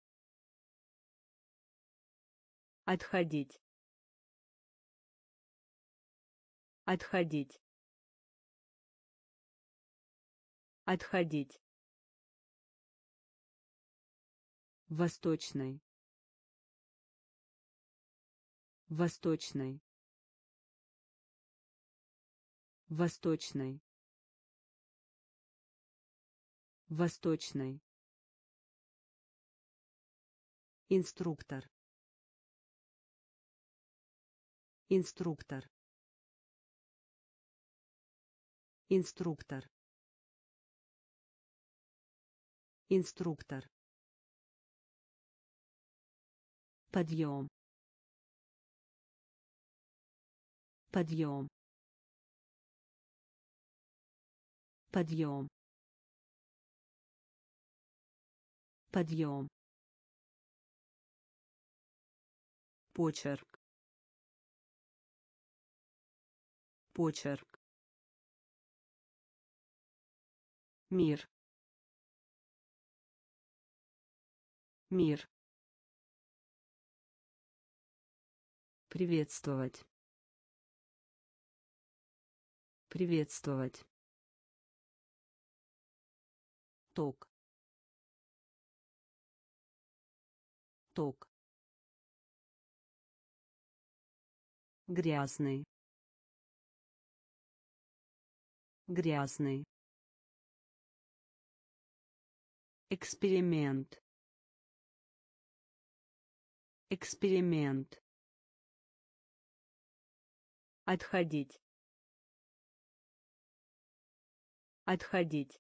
отходить, отходить, отходить, восточный, восточный, восточный, восточный, инструктор, инструктор, инструктор, инструктор, подъем, подъем, подъем, подъем, почерк, почерк, мир, мир, приветствовать, приветствовать, ток, ток, грязный, грязный, эксперимент, эксперимент, отходить, отходить,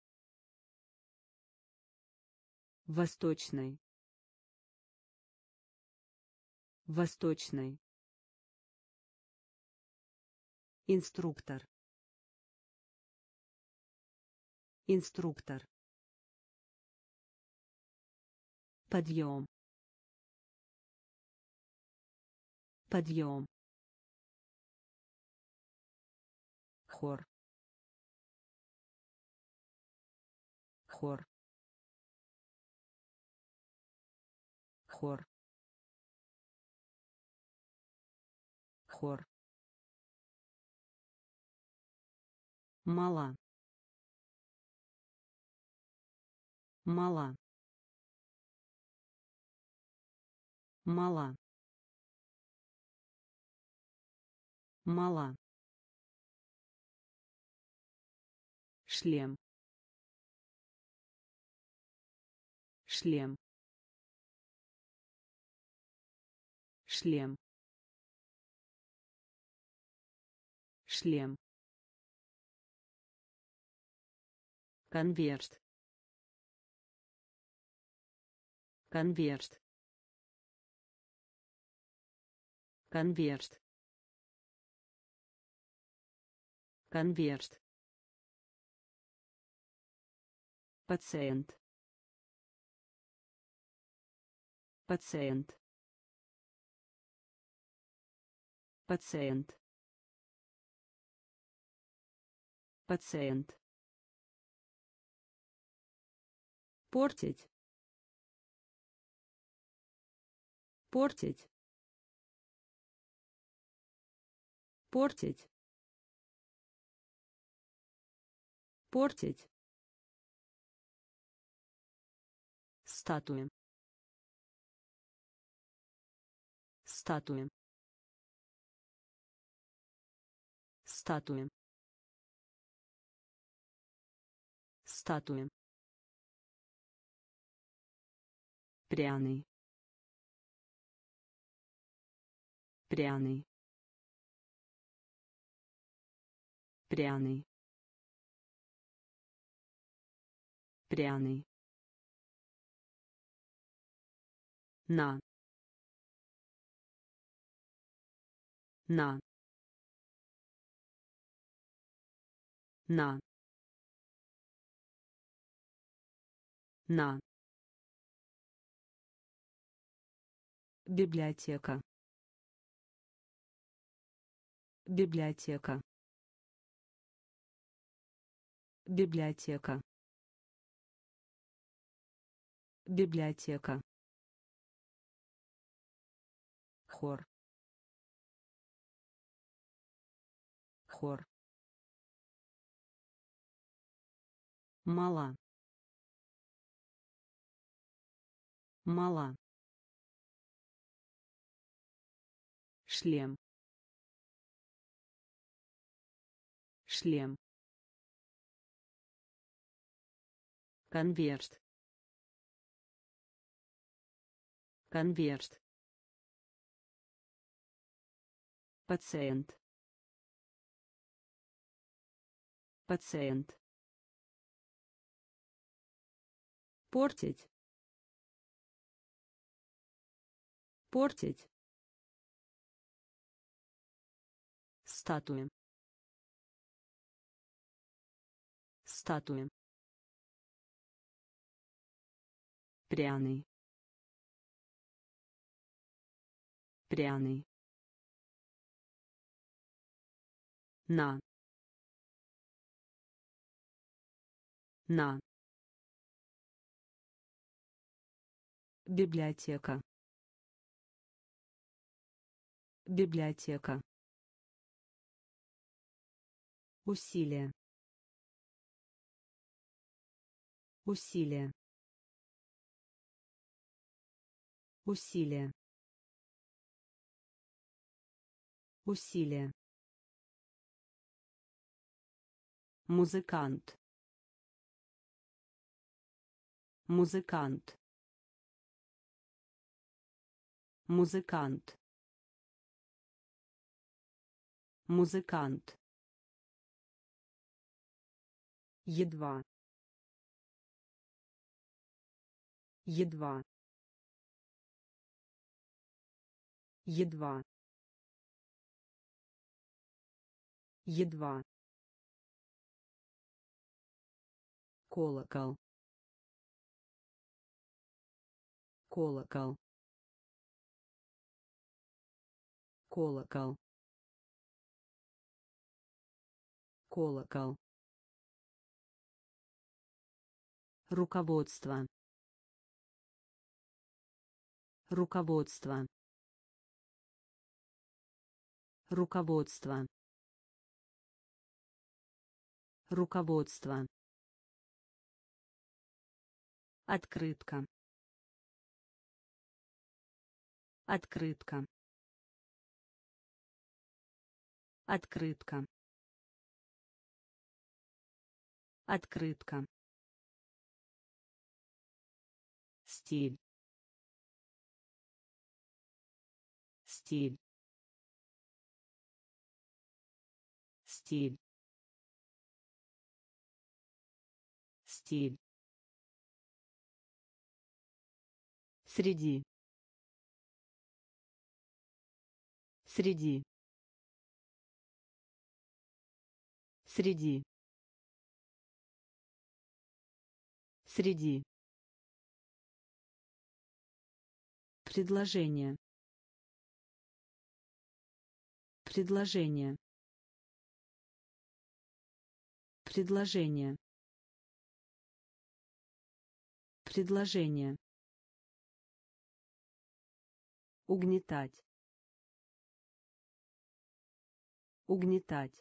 восточный, восточный, инструктор, инструктор, подъем, подъем, хор, хор, хор, хор, мала, мала, мала, мала, шлем, шлем, шлем, шлем, конверт, конверт, конверт, конверт, пациент, пациент, пациент, пациент, портить, портить, портить, портить, статуя, статуя, статуя, статуя, пряный, пряный, пряный, пряный, на, на, на, на, библиотека, библиотека, библиотека, библиотека, хор, хор, мала, мала, шлем, шлем, конверт, конверт, пациент, пациент, портить, портить, статуя, статуя, пряный, пряный, на, на, библиотека, библиотека, усилие, усилие, усилие, усилие, музыкант, музыкант, музыкант, музыкант, едва, едва, едва, едва, колокол, колокол, колокол, колокол, руководство, руководство, руководство, руководство, открытка, открытка, открытка, открытка, стиль, стиль, стиль, стиль, среди, среди, Среди. Среди. Предложение. Предложение. Предложение. Предложение. Угнетать. Угнетать.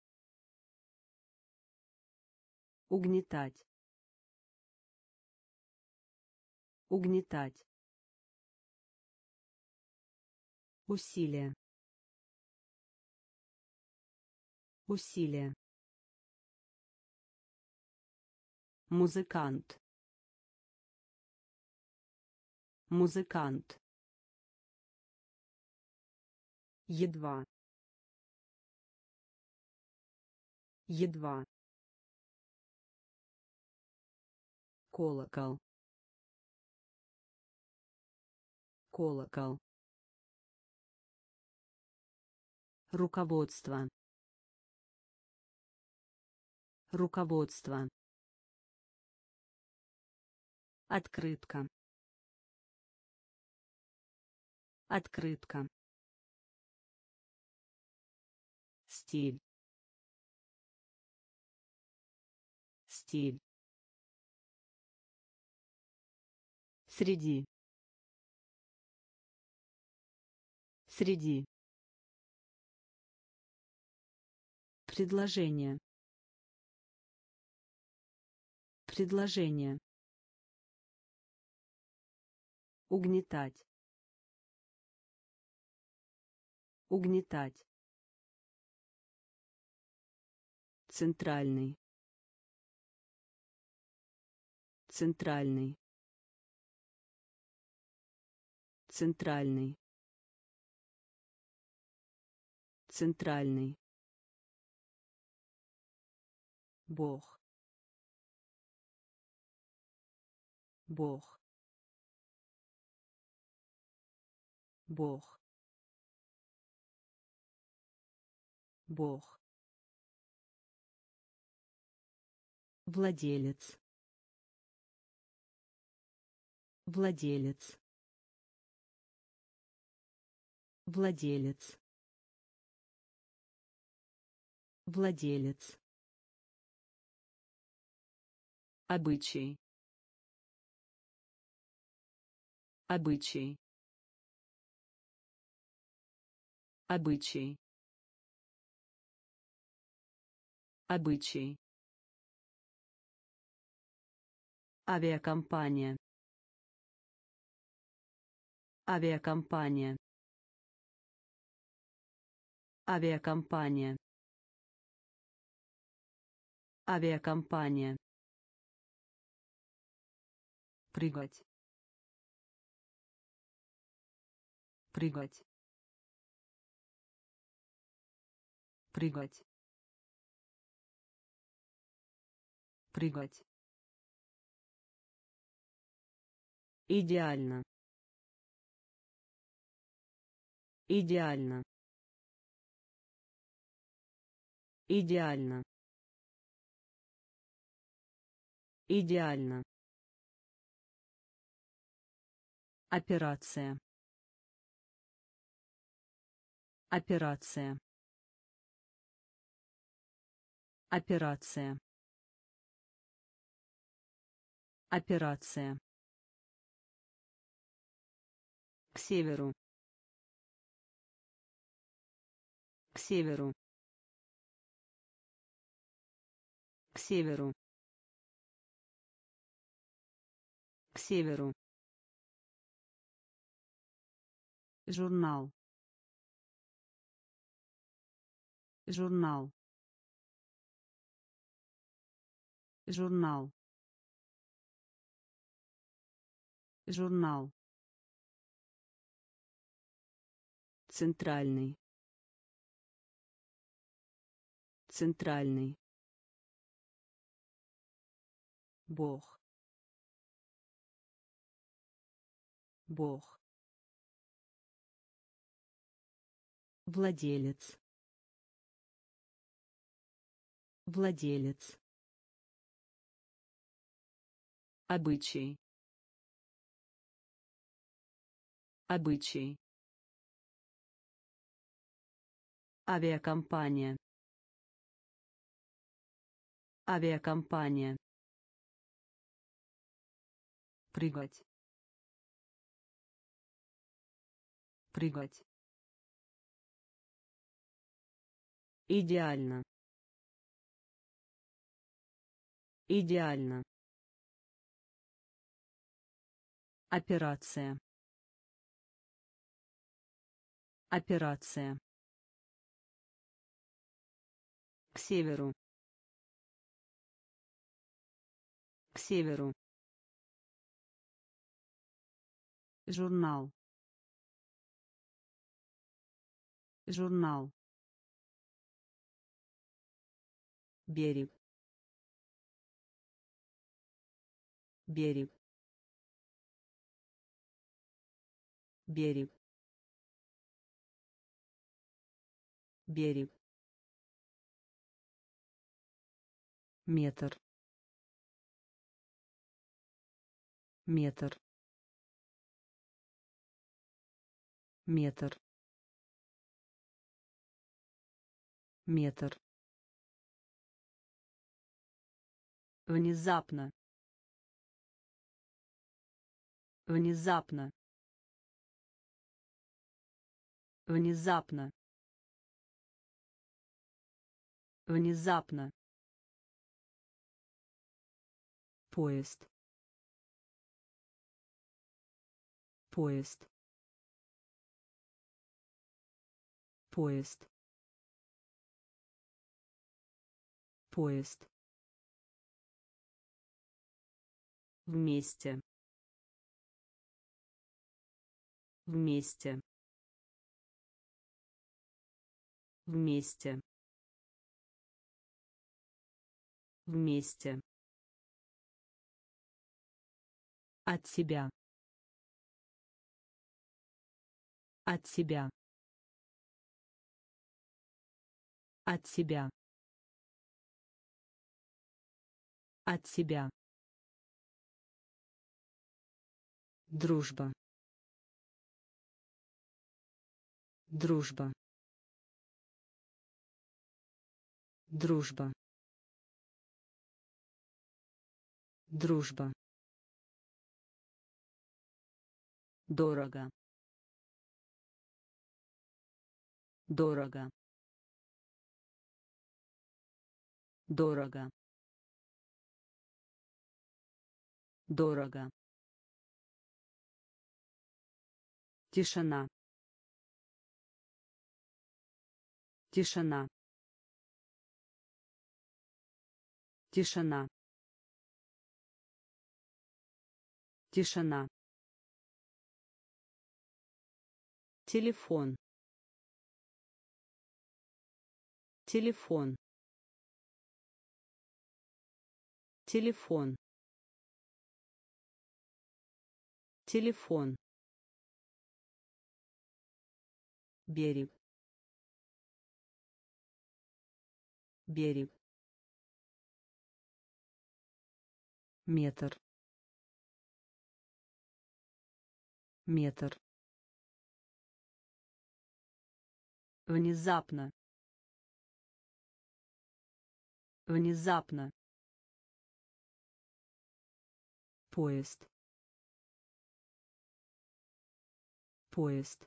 Угнетать. Угнетать. Усилие. Усилие. Музыкант. Музыкант. Едва. Едва. Колокол. Колокол. Руководство. Руководство. Открытка. Открытка. Стиль. Стиль. Среди. Среди. Предложение. Предложение. Угнетать. Угнетать. Центральный. Центральный. Центральный. Центральный. Бог. Бог. Бог. Бог. Владелец. Владелец. Владелец. Владелец. Обычай. Обычай. Обычай. Обычай. Авиакомпания. Авиакомпания. Авиакомпания. Авиакомпания. Прыгать. Прыгать. Прыгать. Прыгать. Идеально. Идеально. Идеально. Идеально. Операция. Операция. Операция. Операция. К северу. К северу. К северу. К северу. Журнал. Журнал. Журнал. Журнал. Центральный. Центральный. Бог. Бог. Владелец. Владелец. Обычай. Обычай. Авиакомпания. Авиакомпания. Прыгать. Прыгать. Идеально. Идеально. Операция. Операция. К северу. К северу. Журнал. Журнал. Берег. Берег. Берег. Берег. Метр. Метр. Метр. Метр. Внезапно. Внезапно. Внезапно. Внезапно. Поезд. Поезд. Поезд. Поезд. Вместе. Вместе. Вместе. Вместе. От себя. От себя. От себя. От себя. Дружба. Дружба. Дружба. Дружба. Дорого. Дорого. Дорого. Дорого. Тишина. Тишина. Тишина. Тишина. Телефон. Телефон. Телефон. Телефон. Берег. Берег. Метр. Метр. Внезапно. Внезапно. Поезд. Поезд.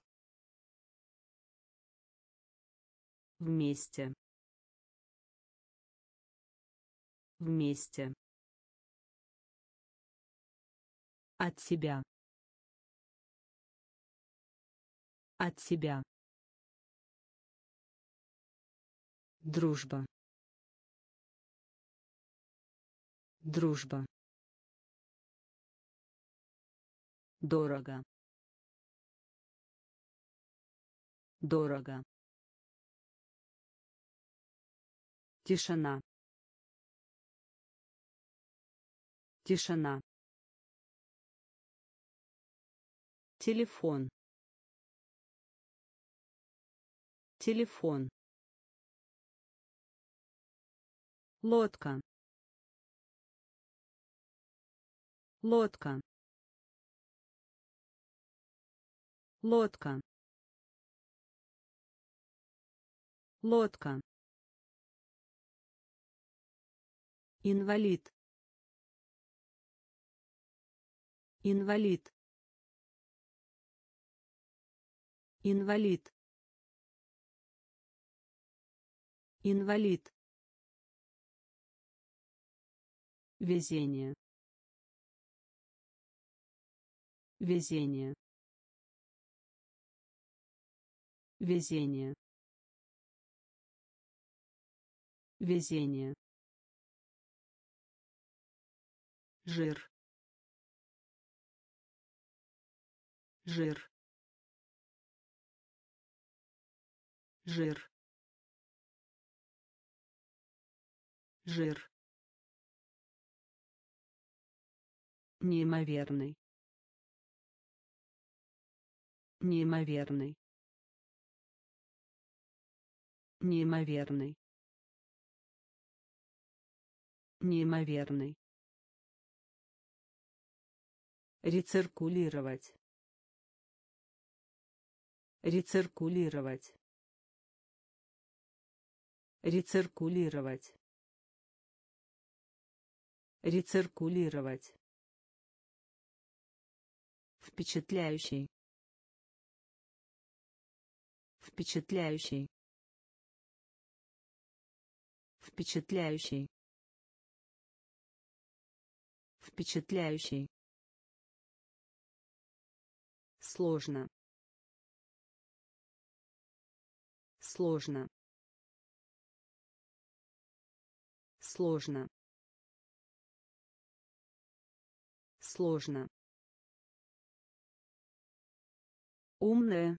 Вместе. Вместе. От себя. От себя. Дружба. Дружба. Дорого. Дорого. Тишина. Тишина. Телефон. Телефон. лодка, лодка, лодка, лодка, инвалид, инвалид, инвалид, инвалид, везение, везение, везение, везение, жир, жир, жир, жир, неимоверный, неимоверный, неимоверный, неимоверный, рециркулировать, рециркулировать, рециркулировать, рециркулировать, впечатляющий, впечатляющий, впечатляющий, впечатляющий, сложно, сложно, сложно, сложно, умная,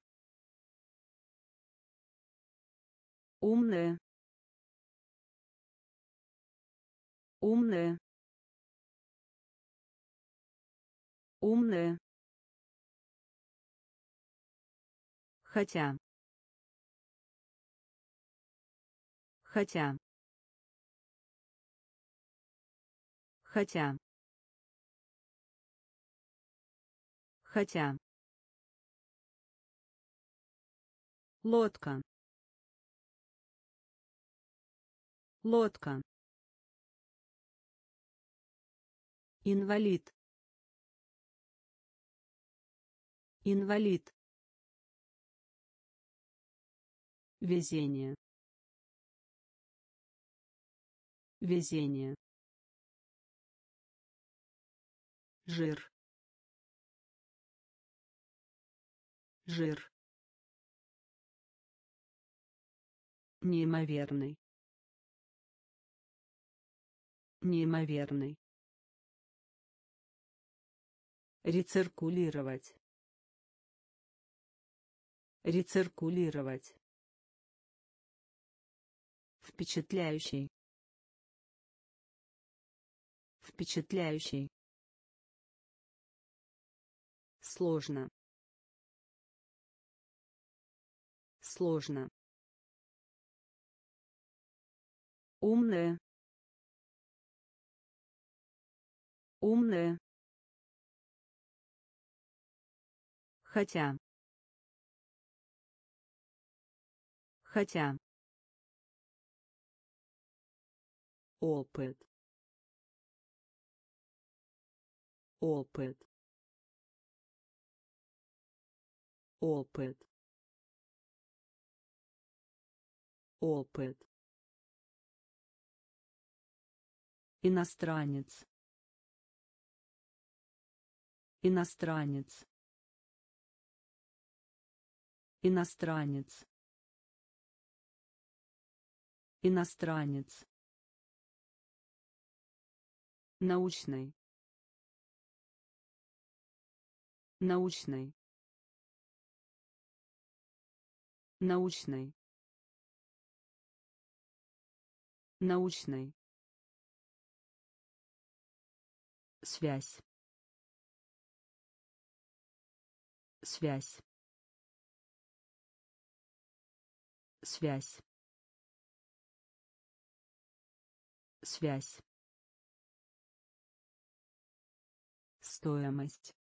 умная, умная, умная, хотя, хотя, хотя, хотя, лодка, лодка, инвалид, инвалид, везение, везение, жир, жир, неимоверный, неимоверный, рециркулировать, рециркулировать, впечатляющий, впечатляющий, сложно, сложно, умная, умная, хотя, хотя, опыт, опыт, опыт, опыт, иностранец, иностранец, иностранец, иностранец, научный, научный, научный, научный, связь, связь, связь, связь, стоимость,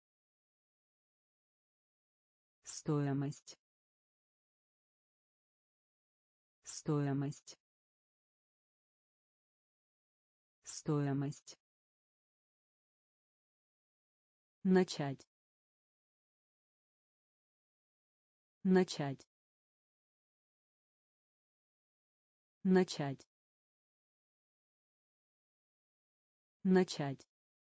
стоимость, стоимость, стоимость, начать, начать, начать, начать,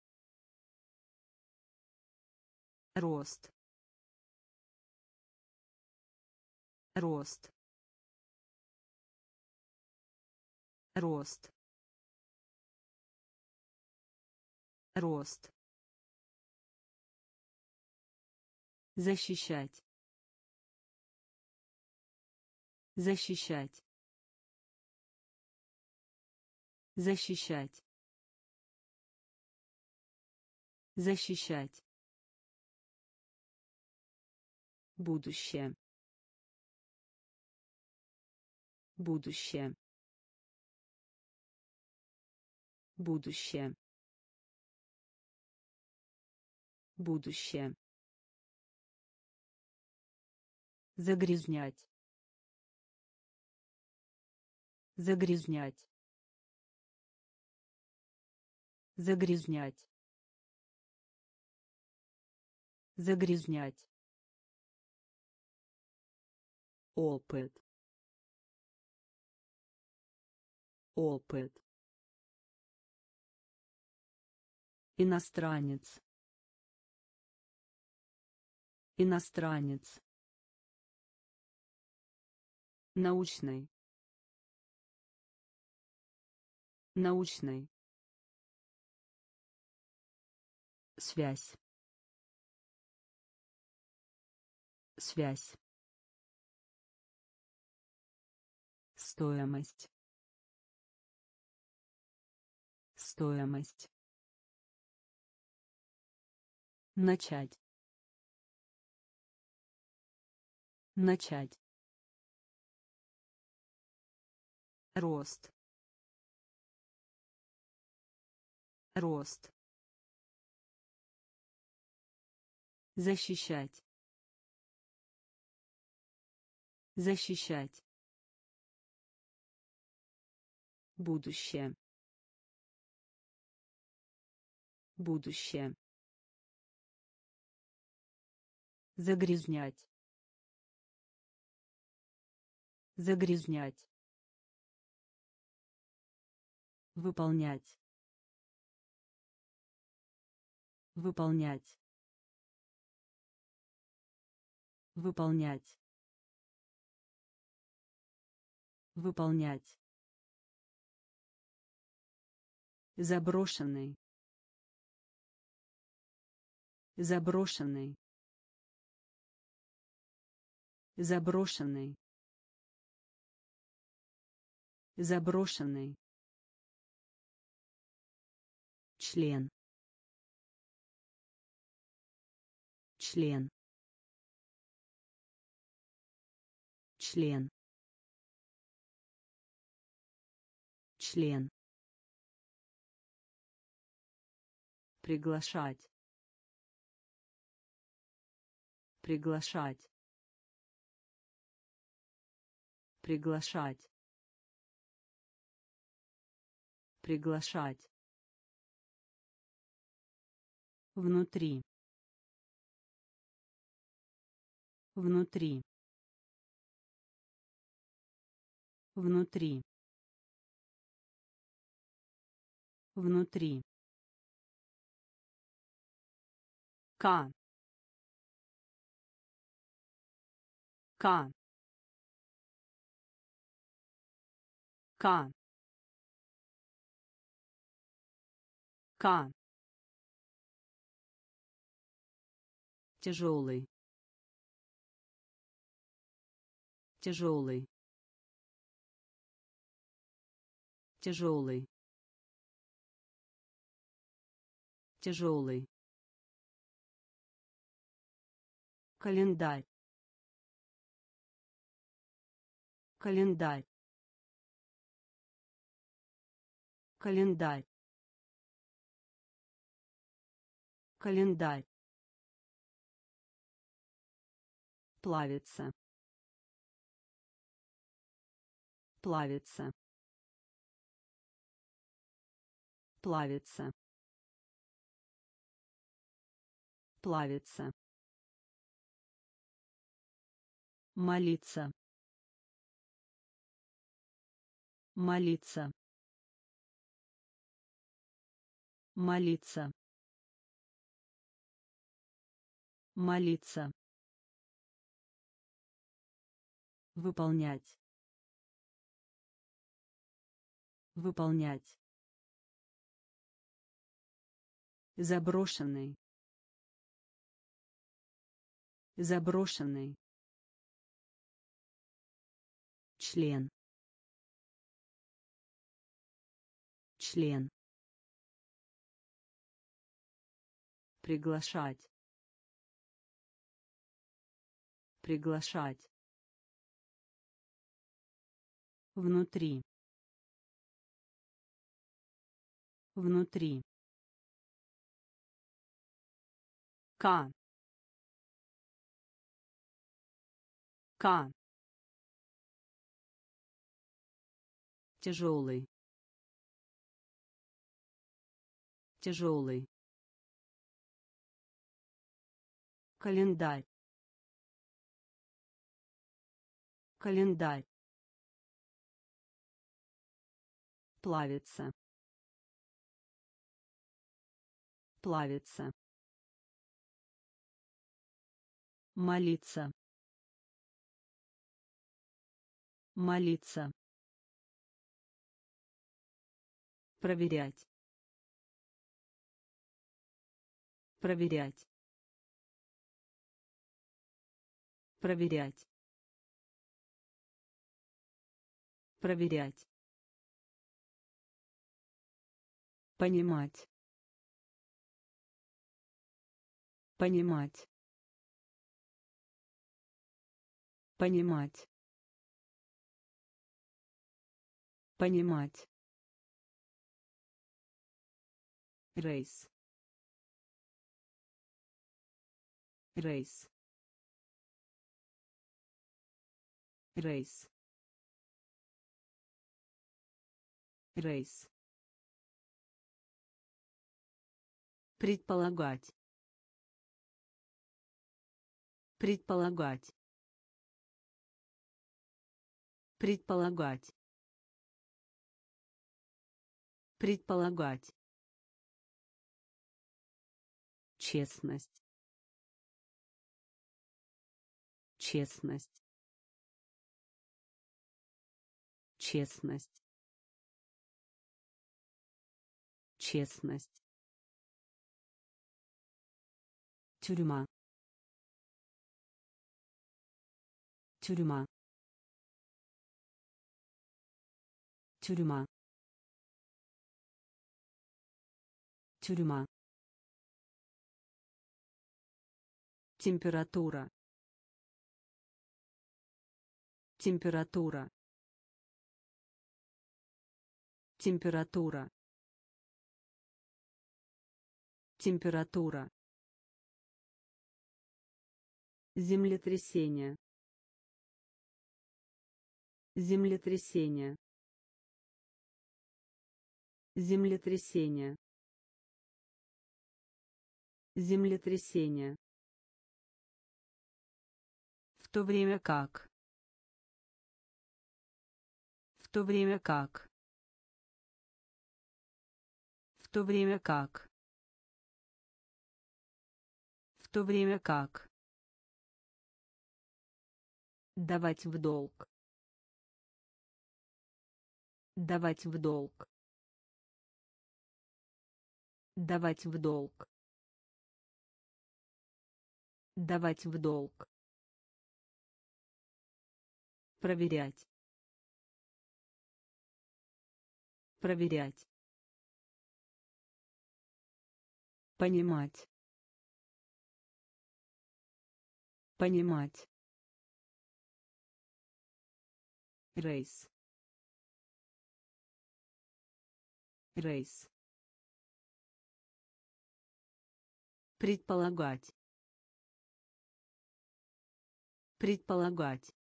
рост, рост, рост, рост, защищать, защищать, защищать, защищать, будущее, будущее, будущее, будущее, загрязнять, загрязнять, загрязнять, загрязнять, опыт, опыт, иностранец, иностранец, научный, научный, связь, связь, стоимость, стоимость, начать, начать, рост, рост, защищать, защищать, будущее, будущее, загрязнять, загрязнять, выполнять, выполнять, выполнять, выполнять, заброшенный, заброшенный, заброшенный, заброшенный, член, член, член, член, приглашать, приглашать, приглашать, приглашать, внутри, внутри, внутри, внутри, К, К, К, К, тяжелый, тяжелый, тяжелый, тяжелый, календарь, календарь, Календарь. Календарь. Плавится. Плавится. Плавится. Плавится. Молиться. Молиться. Молиться. Молиться. Выполнять. Выполнять. Заброшенный. Заброшенный. Член. Член. Приглашать. Приглашать. Внутри. Внутри. К. К. Тяжелый. Тяжелый. Календарь. Календарь. Плавится. Плавится. Молиться. Молиться. Проверять. Проверять. Проверять. Проверять. Понимать. Понимать. Понимать. Понимать. Рейс. Рейс. Рейс. Рейс. Предполагать. Предполагать. Предполагать. Предполагать. Честность. Честность. Честность. Честность. Тюрьма. Тюрьма. Тюрьма. Тюрьма. Температура. Температура. Температура. Температура. Землетрясение. Землетрясение. Землетрясение. Землетрясение. В то время как. В то время как. В то время как. В то время как. Давать в долг. Давать в долг. Давать в долг. Давать в долг. Проверять. Проверять. Понимать. Понимать. Рейс. рейс, предполагать, предполагать,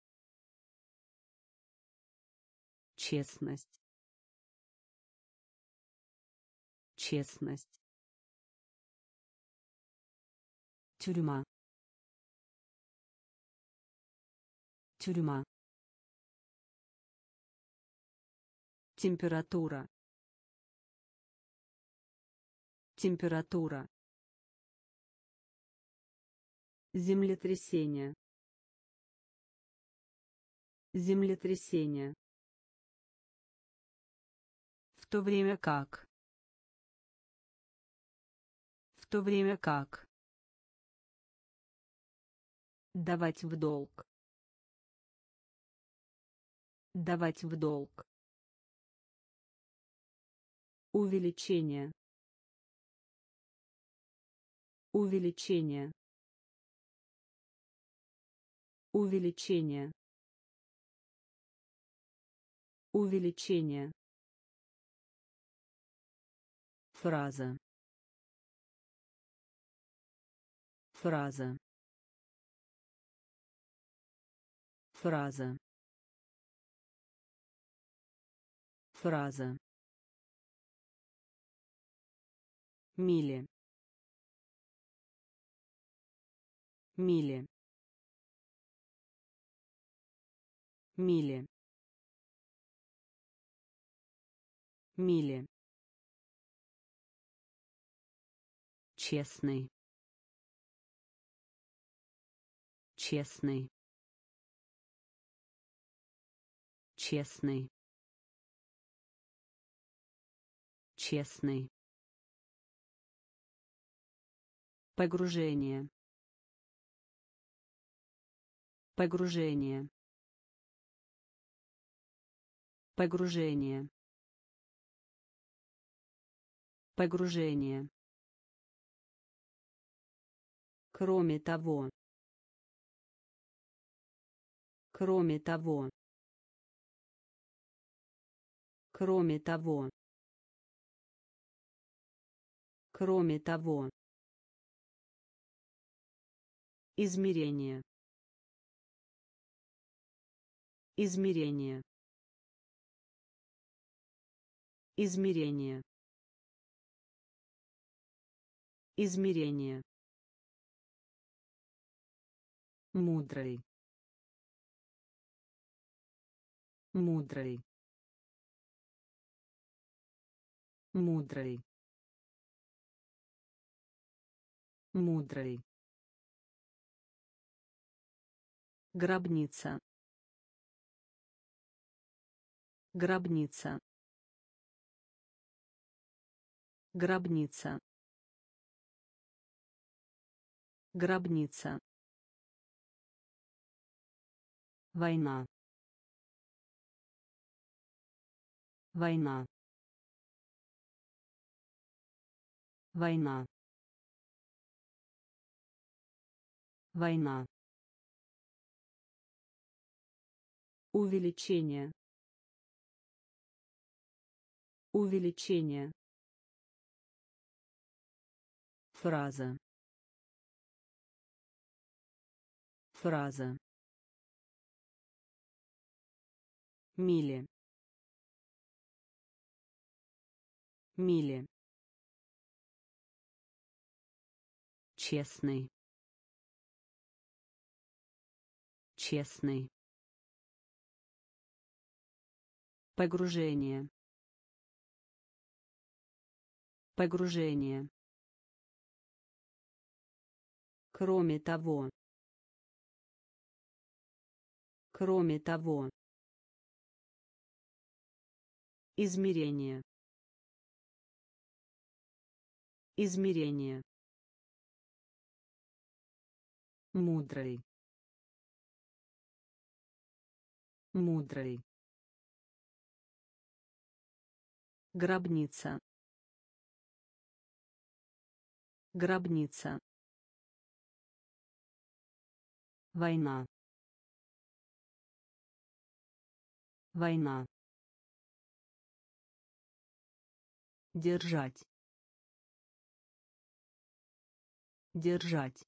честность, честность, тюрьма, тюрьма, температура, температура, землетрясение, землетрясение, в то время как, в то время как, давать в долг, давать в долг, увеличение, увеличение, увеличение, увеличение, фраза, фраза, фраза, фраза, мили, мили, мили, мили, честный, честный, честный, честный, погружение, погружение, погружение, погружение, кроме того, кроме того, кроме того, кроме того, измерение, измерение, измерение, измерение, мудрый, мудрый, мудрый, мудрый, гробница, гробница, гробница, гробница, война, война, война, война, увеличение, увеличение, фраза, фраза, мили, мили, честный, честный, погружение, погружение, кроме того, кроме того, измерение, измерение, мудрый, мудрый, гробница, гробница, война, война, Держать. Держать.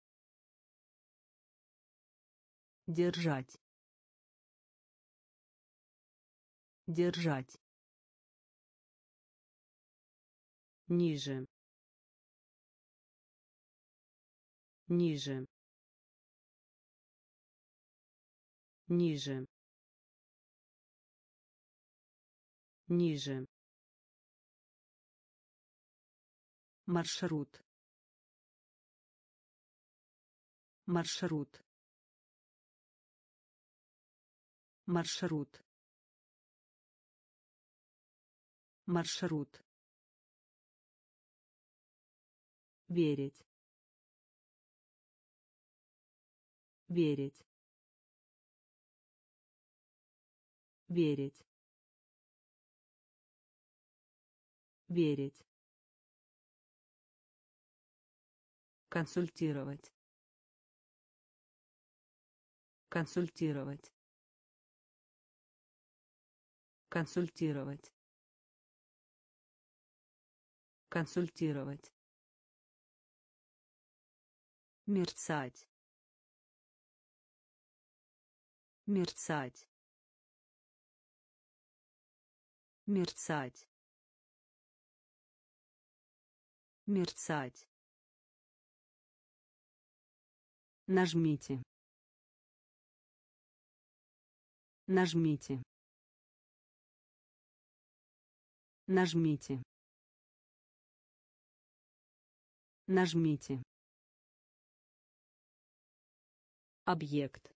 Держать. Держать. Ниже. Ниже. Ниже. Ниже. Маршрут. Маршрут. Маршрут. Маршрут. Верить. Верить. Верить. Верить. Консультировать. Консультировать. Консультировать. Консультировать. Мерцать. Мерцать. Мерцать. Мерцать. Нажмите. Нажмите. Нажмите. Нажмите. Объект.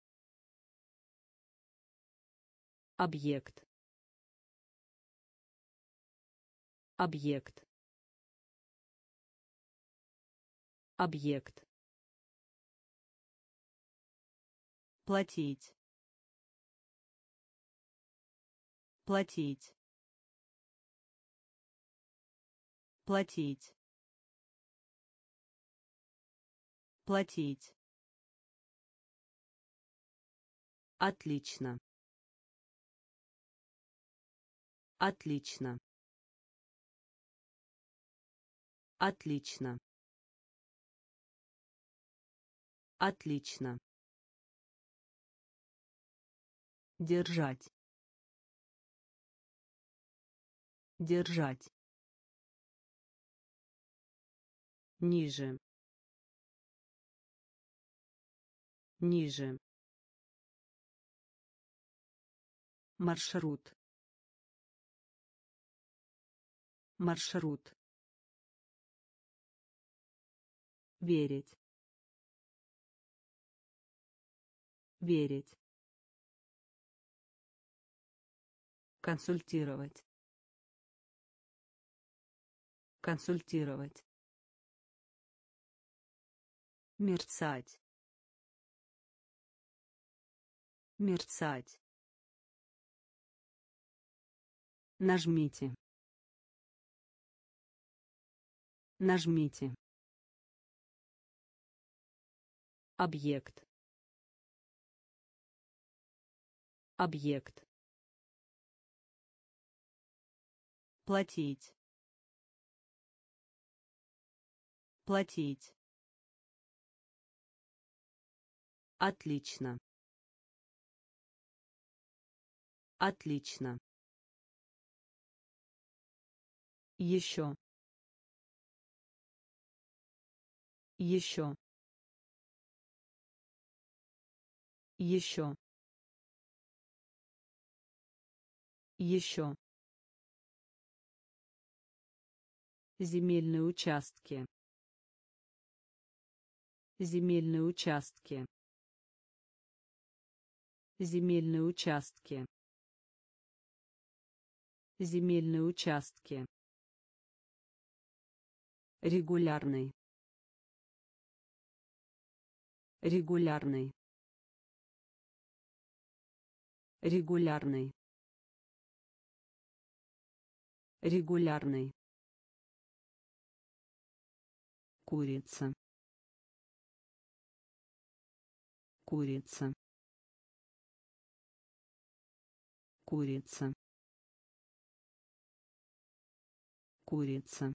Объект. Объект. Объект. Платить. Платить. Платить. Платить. Отлично. Отлично. Отлично. Отлично. Держать. Держать. Ниже. Ниже. Маршрут. Маршрут. Верить. Верить. Консультировать. Консультировать. Мерцать. Мерцать. Нажмите. Нажмите. Объект. Объект. Платить. Платить. Отлично. Отлично. Еще. Еще. Еще. Еще. Земельные участки. Земельные участки. Земельные участки. Земельные участки. Регулярный. Регулярный. Регулярный. Регулярный. Курица. Курица. Курица. Курица.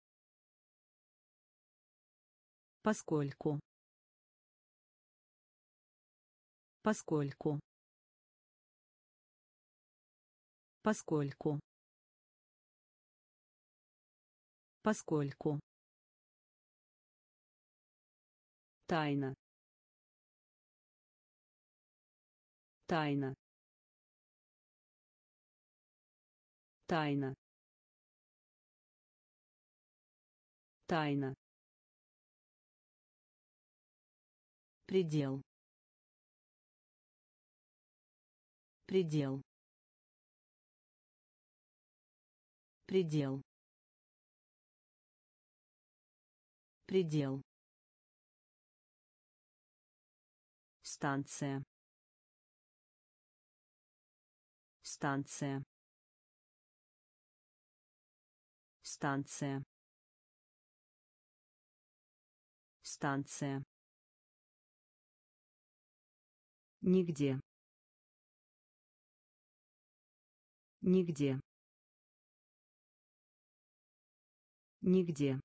Поскольку. Поскольку. Поскольку. Поскольку. Тайна. Тайна. Тайна. Тайна. Предел. Предел. Предел. Предел. Станция. Станция. Станция. Станция. Нигде. Нигде. Нигде.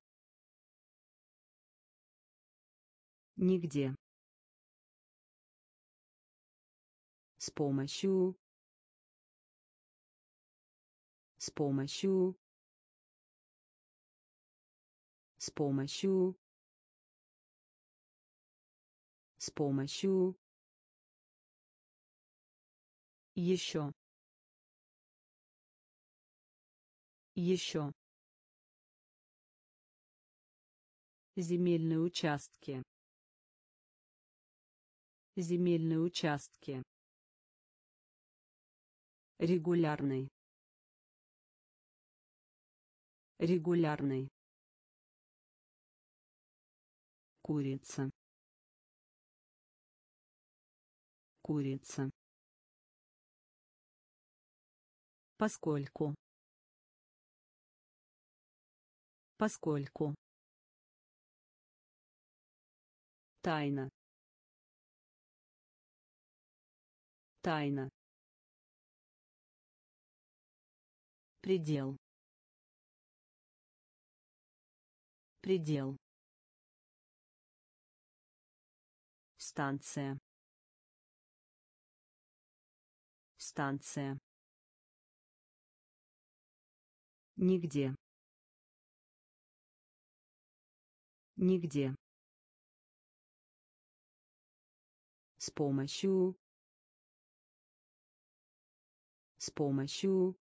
Нигде. С помощью. С помощью. С помощью. С помощью. Еще. Еще. Земельные участки. Земельные участки. Регулярный. Регулярный. Курица. Курица. Поскольку. Поскольку. Тайна. Тайна. Предел. Предел. Станция. Станция. Нигде. Нигде. С помощью. С помощью.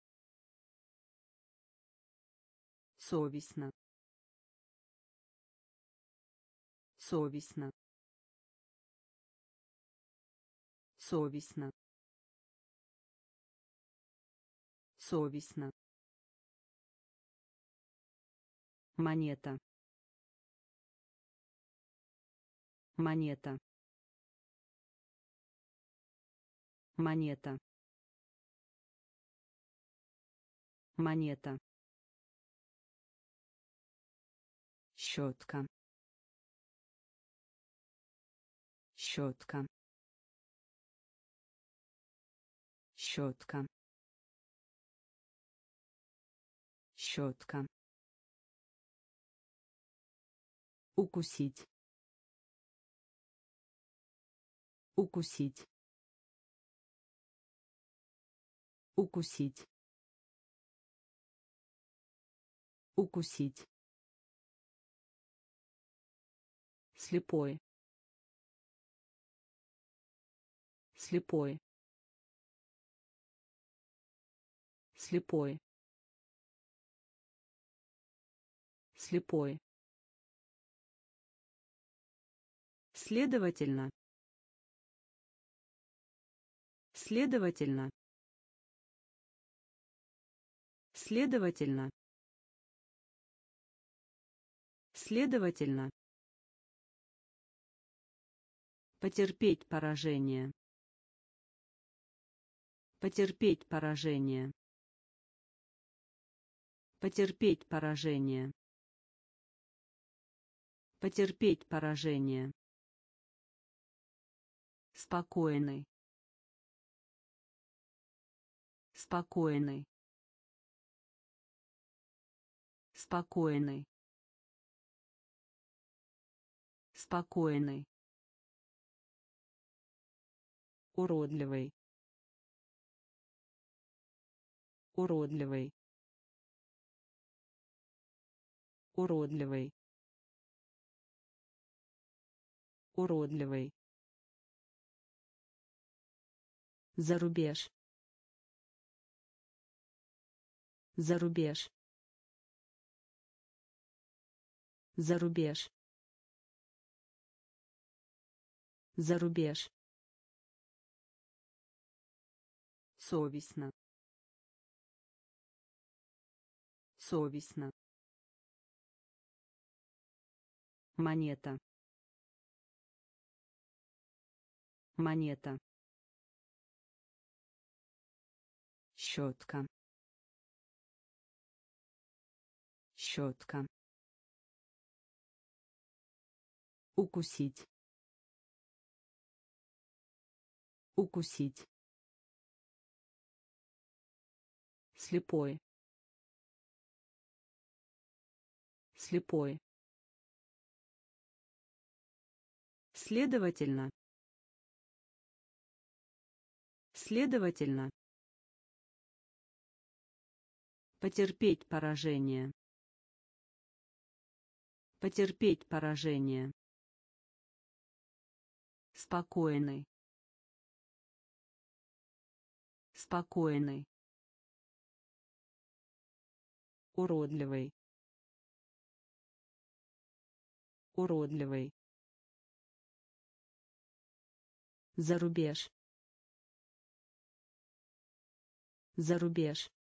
Совестно. Совестно. Совестно. Совестно. Монета. Монета. Монета. Монета. Щетка. Щетка. Щетка. Щетка. Укусить. Укусить. Укусить. Укусить. Слепой. Слепой. Слепой. Слепой. Следовательно. Следовательно. Следовательно. Следовательно. Потерпеть поражение. Потерпеть поражение. Потерпеть поражение. Потерпеть поражение. Спокойный. Спокойный. Спокойный. Спокойный. Уродливый. Уродливый. Уродливый. Уродливый. Зарубеж. Зарубеж. Зарубеж. Зарубеж. Совестно. Совестно. Монета. Монета. Щетка. Щетка. Укусить. Укусить. Слепой. Слепой. Следовательно. Следовательно. Потерпеть поражение. Потерпеть поражение. Спокойный. Спокойный. Уродливый. Уродливый. Зарубеж. Зарубеж.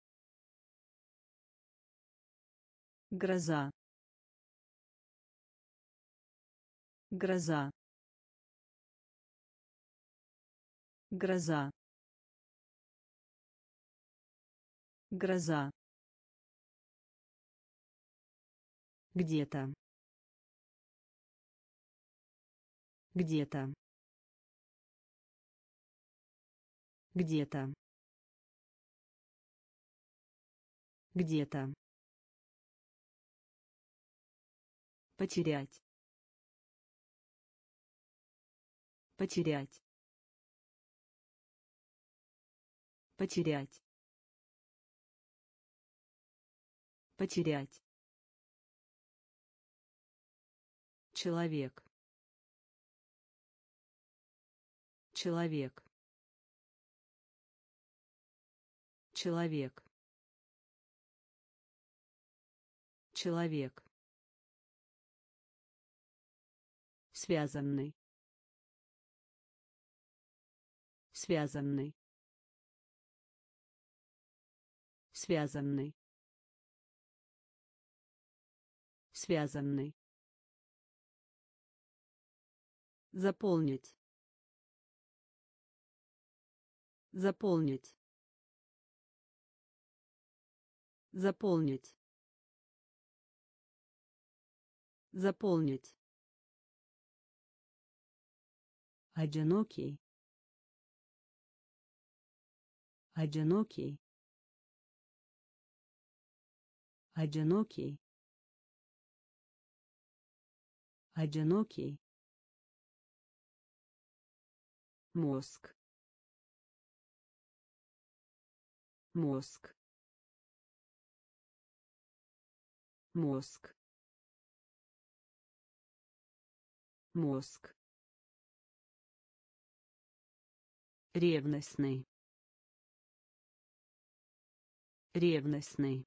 Гроза. Гроза. Гроза. Гроза. Где-то. Где-то. Где-то. Где-то. Потерять. Потерять. Потерять. Потерять. Человек. Человек. Человек. Человек. Связанный. Связанный. Связанный. Связанный. Заполнить. Заполнить. Заполнить. Заполнить. Одинокий. Одинокий. Одинокий. Одинокий. Мозг. Мозг. Мозг. Мозг. Ревностный. Ревностный.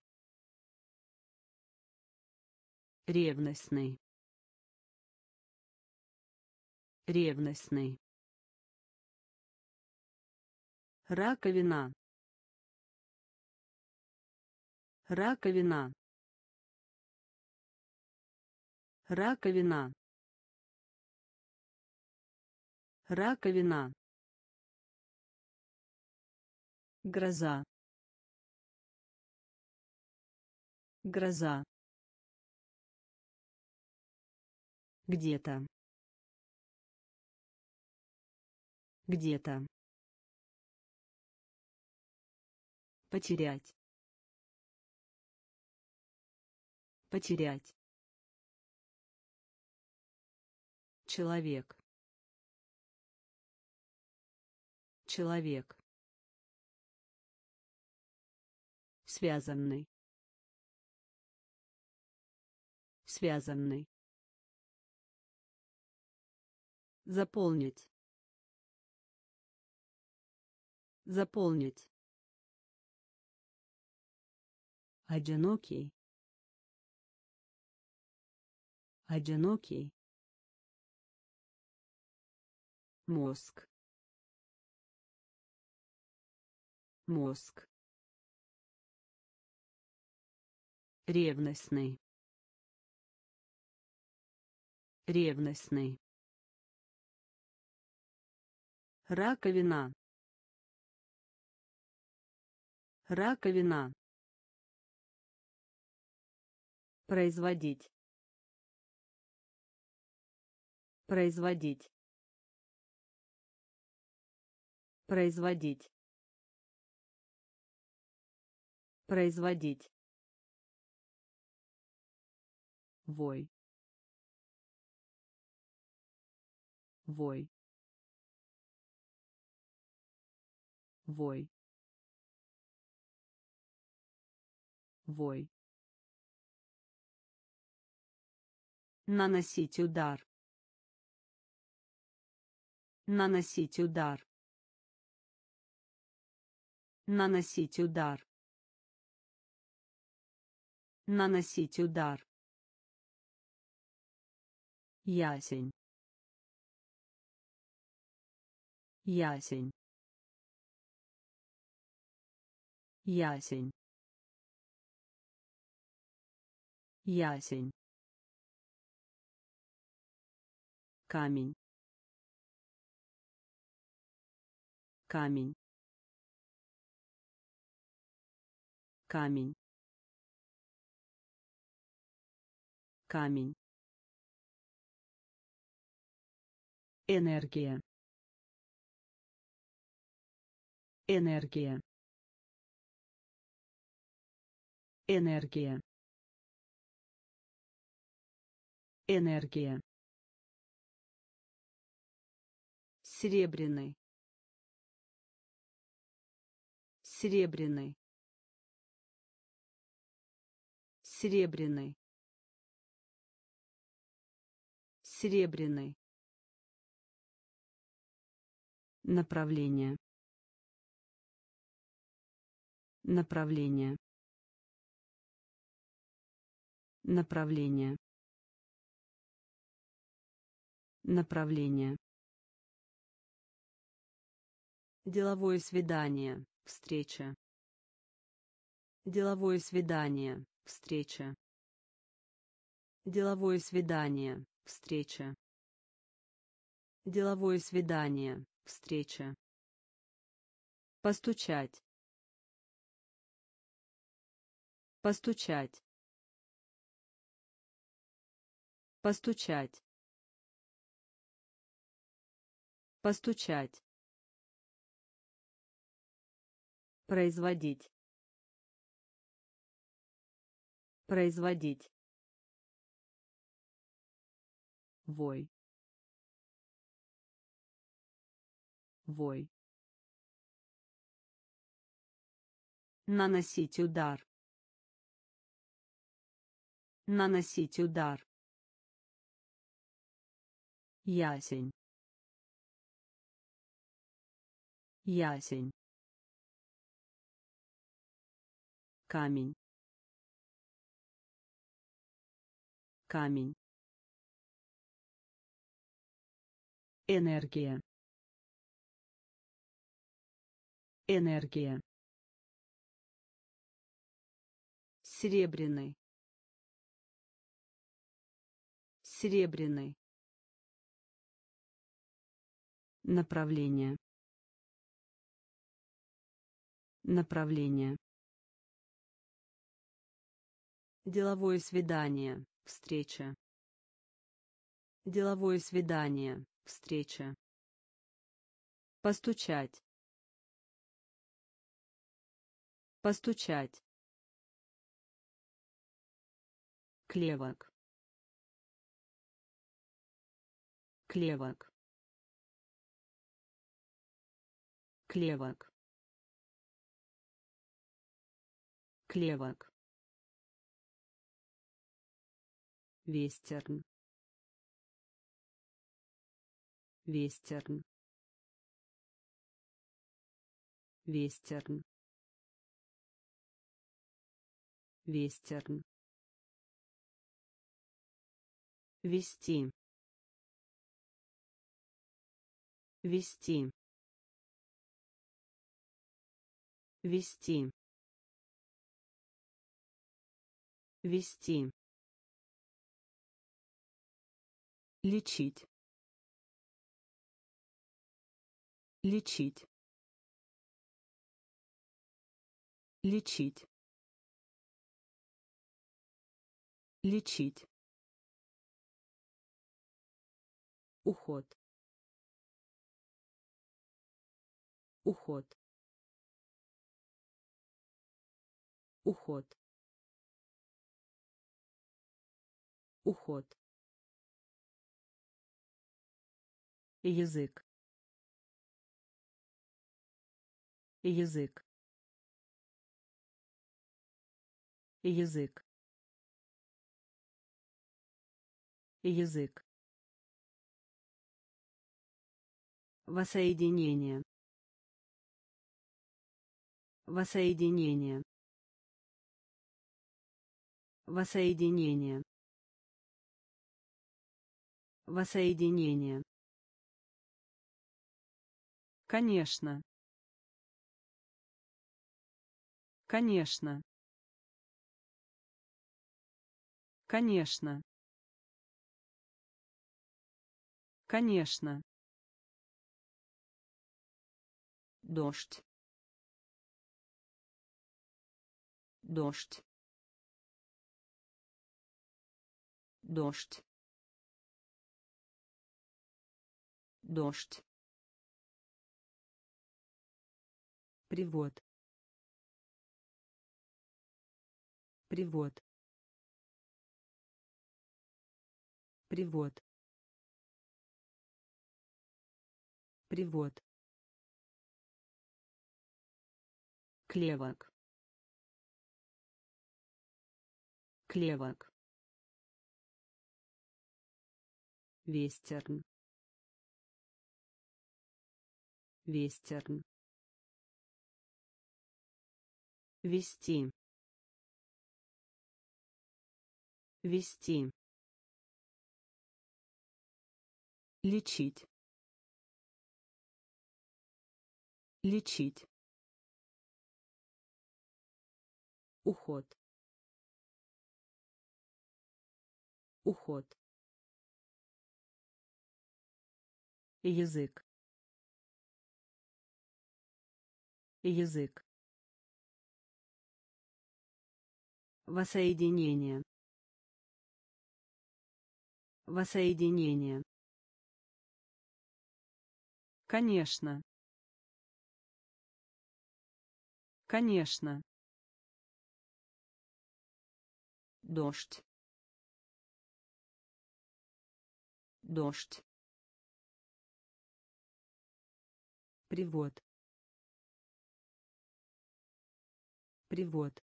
Ревностный. Ревностный. Раковина. Раковина. Раковина. Раковина. Гроза. Гроза. Где-то. Где-то. Потерять. Потерять. Человек. Человек. Связанный. Связанный. Заполнить. Заполнить. Одинокий. Одинокий. Мозг. Мозг. Ревностный. Ревностный. Раковина. Раковина. Производить. Производить. Производить. Производить. Вой. Вой. Вой. Вой. Наносить удар. Наносить удар. Наносить удар. Наносить удар. Ясень. Ясень. Ясень. Ясень. Камень. Камень. Камень. Камень. Энергия. Энергия. Энергия. Энергия. Серебряный. Серебряный. Серебряный. Серебряный. Направление. Направление. Направление. Направление. Деловое свидание. Встреча. Деловое свидание. Встреча. Деловое свидание. Встреча. Деловое свидание. Встреча. Постучать. Постучать. Постучать. Постучать. Производить. Производить. Вой. Вой. Наносить удар. Наносить удар. Ясень. Ясень. Камень. Камень. Энергия. Энергия. Серебряный. Серебряный. Направление. Направление. Деловое свидание. Встреча. Деловое свидание. Встреча. Постучать. Постучать. клевок, клевок, клевок, клевок, вестерн, вестерн, вестерн, вестерн, вести, вести, вести, вести, лечить, лечить, лечить, лечить, уход, уход, уход, уход, язык, язык, язык, язык, воссоединение, воссоединение, воссоединение, воссоединение, конечно, конечно, конечно, конечно, дождь, дождь, дождь, дождь, привод, привод, привод, привод, клевок, клевок, вестерн, вестерн, вести, вести, лечить, лечить, уход, уход, язык, язык, воссоединение, воссоединение, конечно, конечно, дождь, дождь, привод, привод,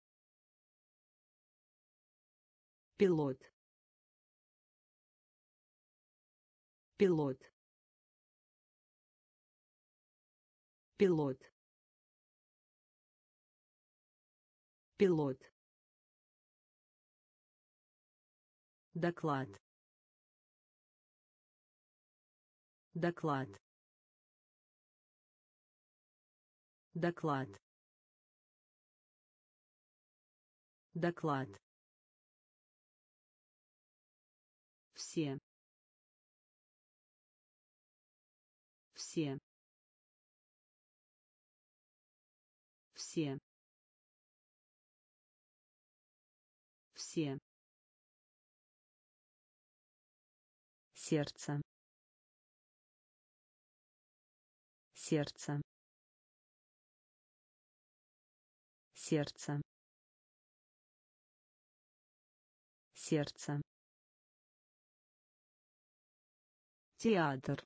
пилот, пилот, пилот, пилот, доклад, доклад, доклад, доклад, все, все, все, все, сердце, сердце, сердце, сердце, театр,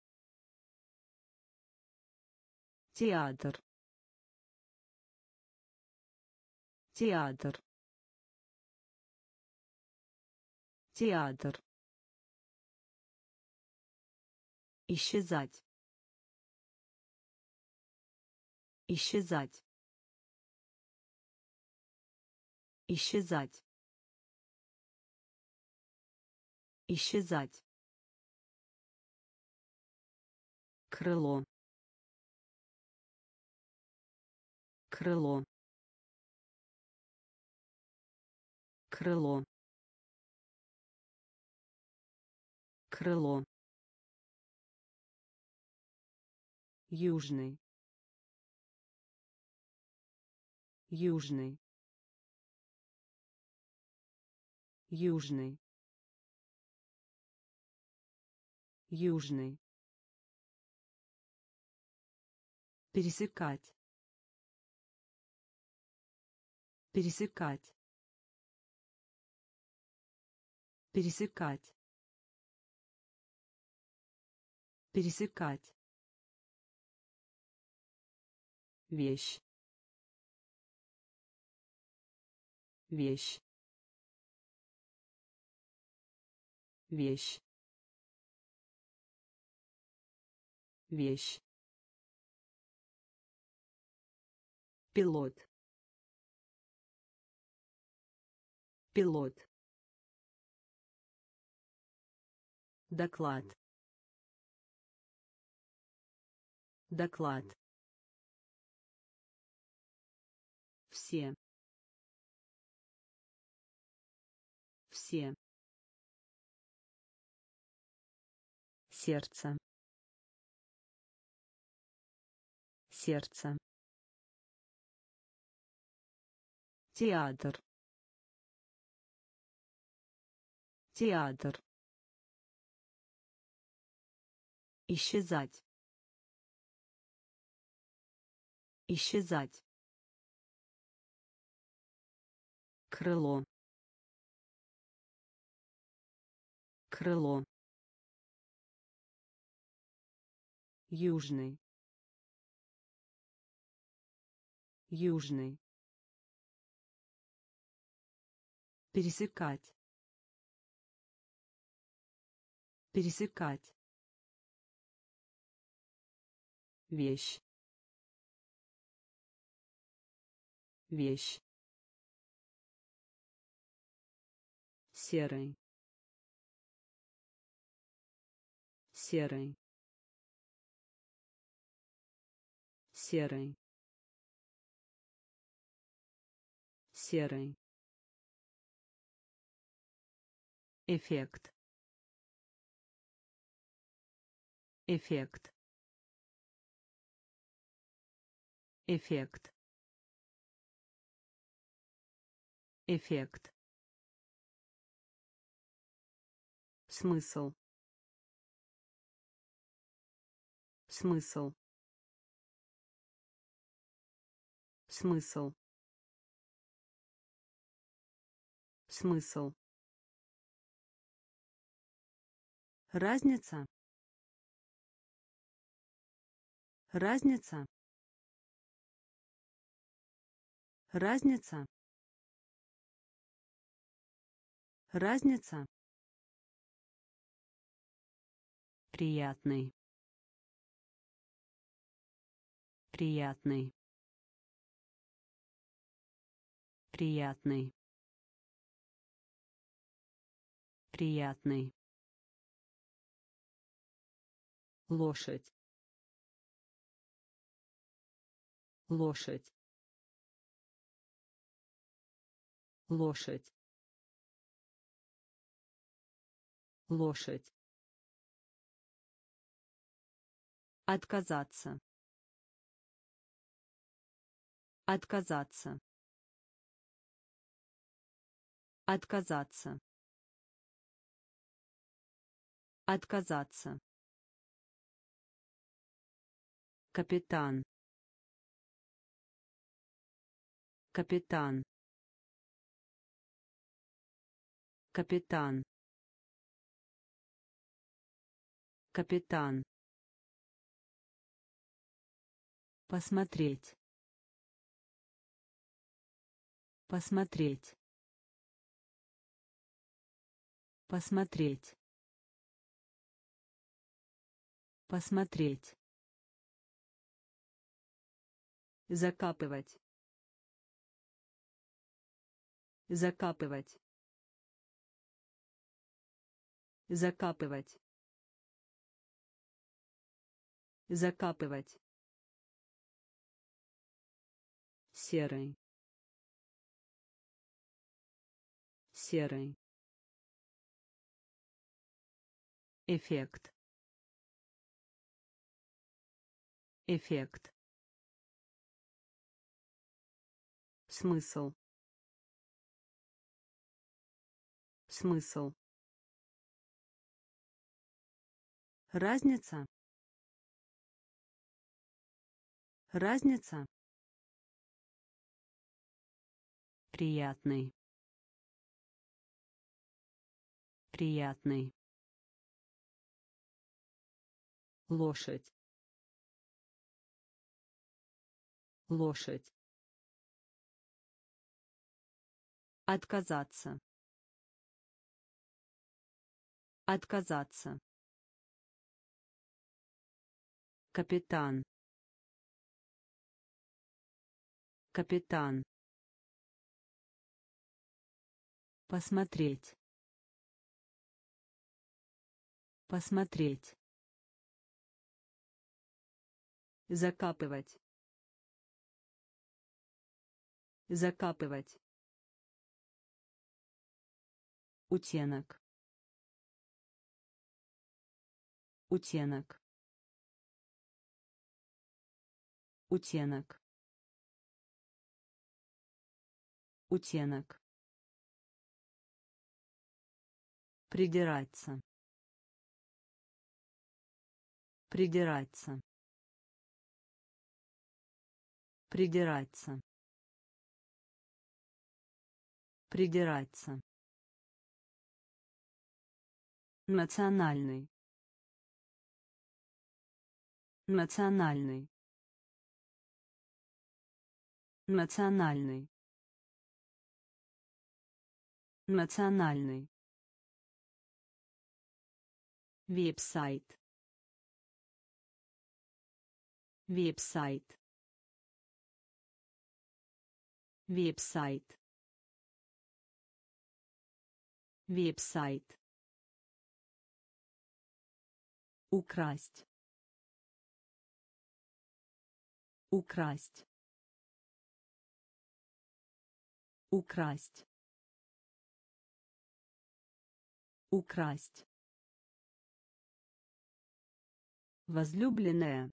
театр, театр, театр, исчезать, исчезать, исчезать, исчезать, крыло, крыло, крыло, крыло, южный, южный, южный, южный, пересекать, пересекать, пересекать, пересекать, вещь, вещь, вещь, вещь, пилот, пилот, доклад, доклад, все, все, сердце, сердце, театр, театр, исчезать, исчезать, крыло, крыло, южный, южный, пересекать, пересекать, вещь, вещь, серый, серый, серый, серый, эффект, эффект, эффект, эффект, смысл, смысл, смысл, смысл, разница, разница, разница, разница, приятный, приятный, приятный, приятный, лошадь, лошадь, лошадь, лошадь, отказаться, отказаться, отказаться, отказаться, капитан, капитан, Капитан. Капитан. Посмотреть. Посмотреть. Посмотреть. Посмотреть. Закапывать. Закапывать. Закапывать. Закапывать. Серый. Серый. Эффект. Эффект. Смысл. Смысл. Разница. Разница. Приятный. Приятный. Лошадь. Лошадь. Отказаться. Отказаться. Капитан. Капитан. Посмотреть. Посмотреть. Закапывать. Закапывать. Утенок. Утенок. Утенок. Утенок. Придираться. Придираться. Придираться. Придираться. Национальный. Национальный. Национальный. Национальный. Веб-сайт. Веб-сайт. Веб-сайт. Веб-сайт. Украсть. Украсть. Украсть. Украсть. Возлюбленная.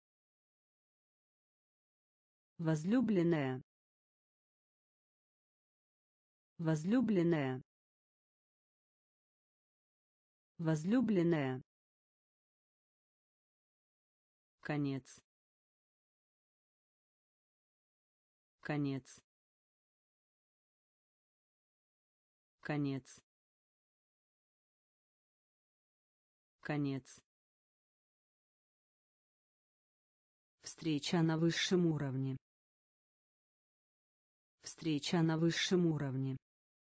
Возлюбленная. Возлюбленная. Возлюбленная. Конец. Конец. Конец. Конец. Встреча на высшем уровне. Встреча на высшем уровне.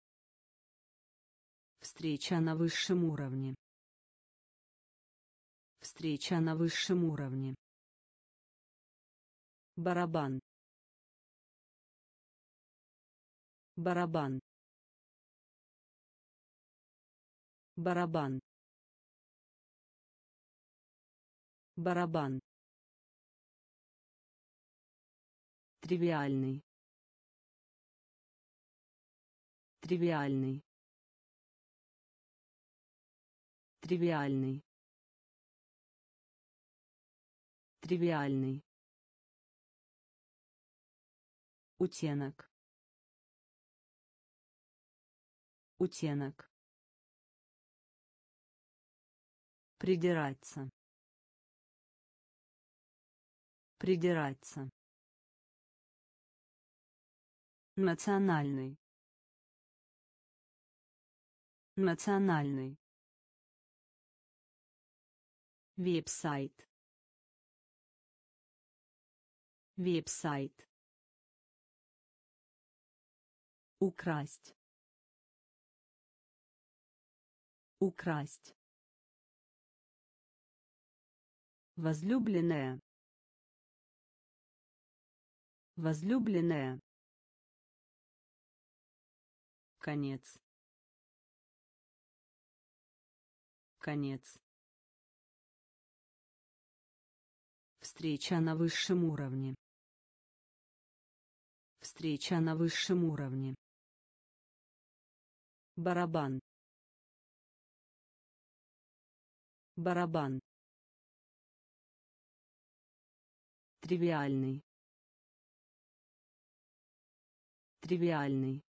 Встреча на высшем уровне. Встреча на высшем уровне. Барабан. Барабан. Барабан. Барабан. Тривиальный. Тривиальный. Тривиальный. Тривиальный. Утенок. Утенок. Придираться. Придираться. Национальный. Национальный. Веб-сайт. Веб-сайт. Украсть. Украсть. Возлюбленная. Возлюбленная. Конец. Конец. Встреча на высшем уровне. Встреча на высшем уровне. Барабан. Барабан. Тривиальный. Тривиальный.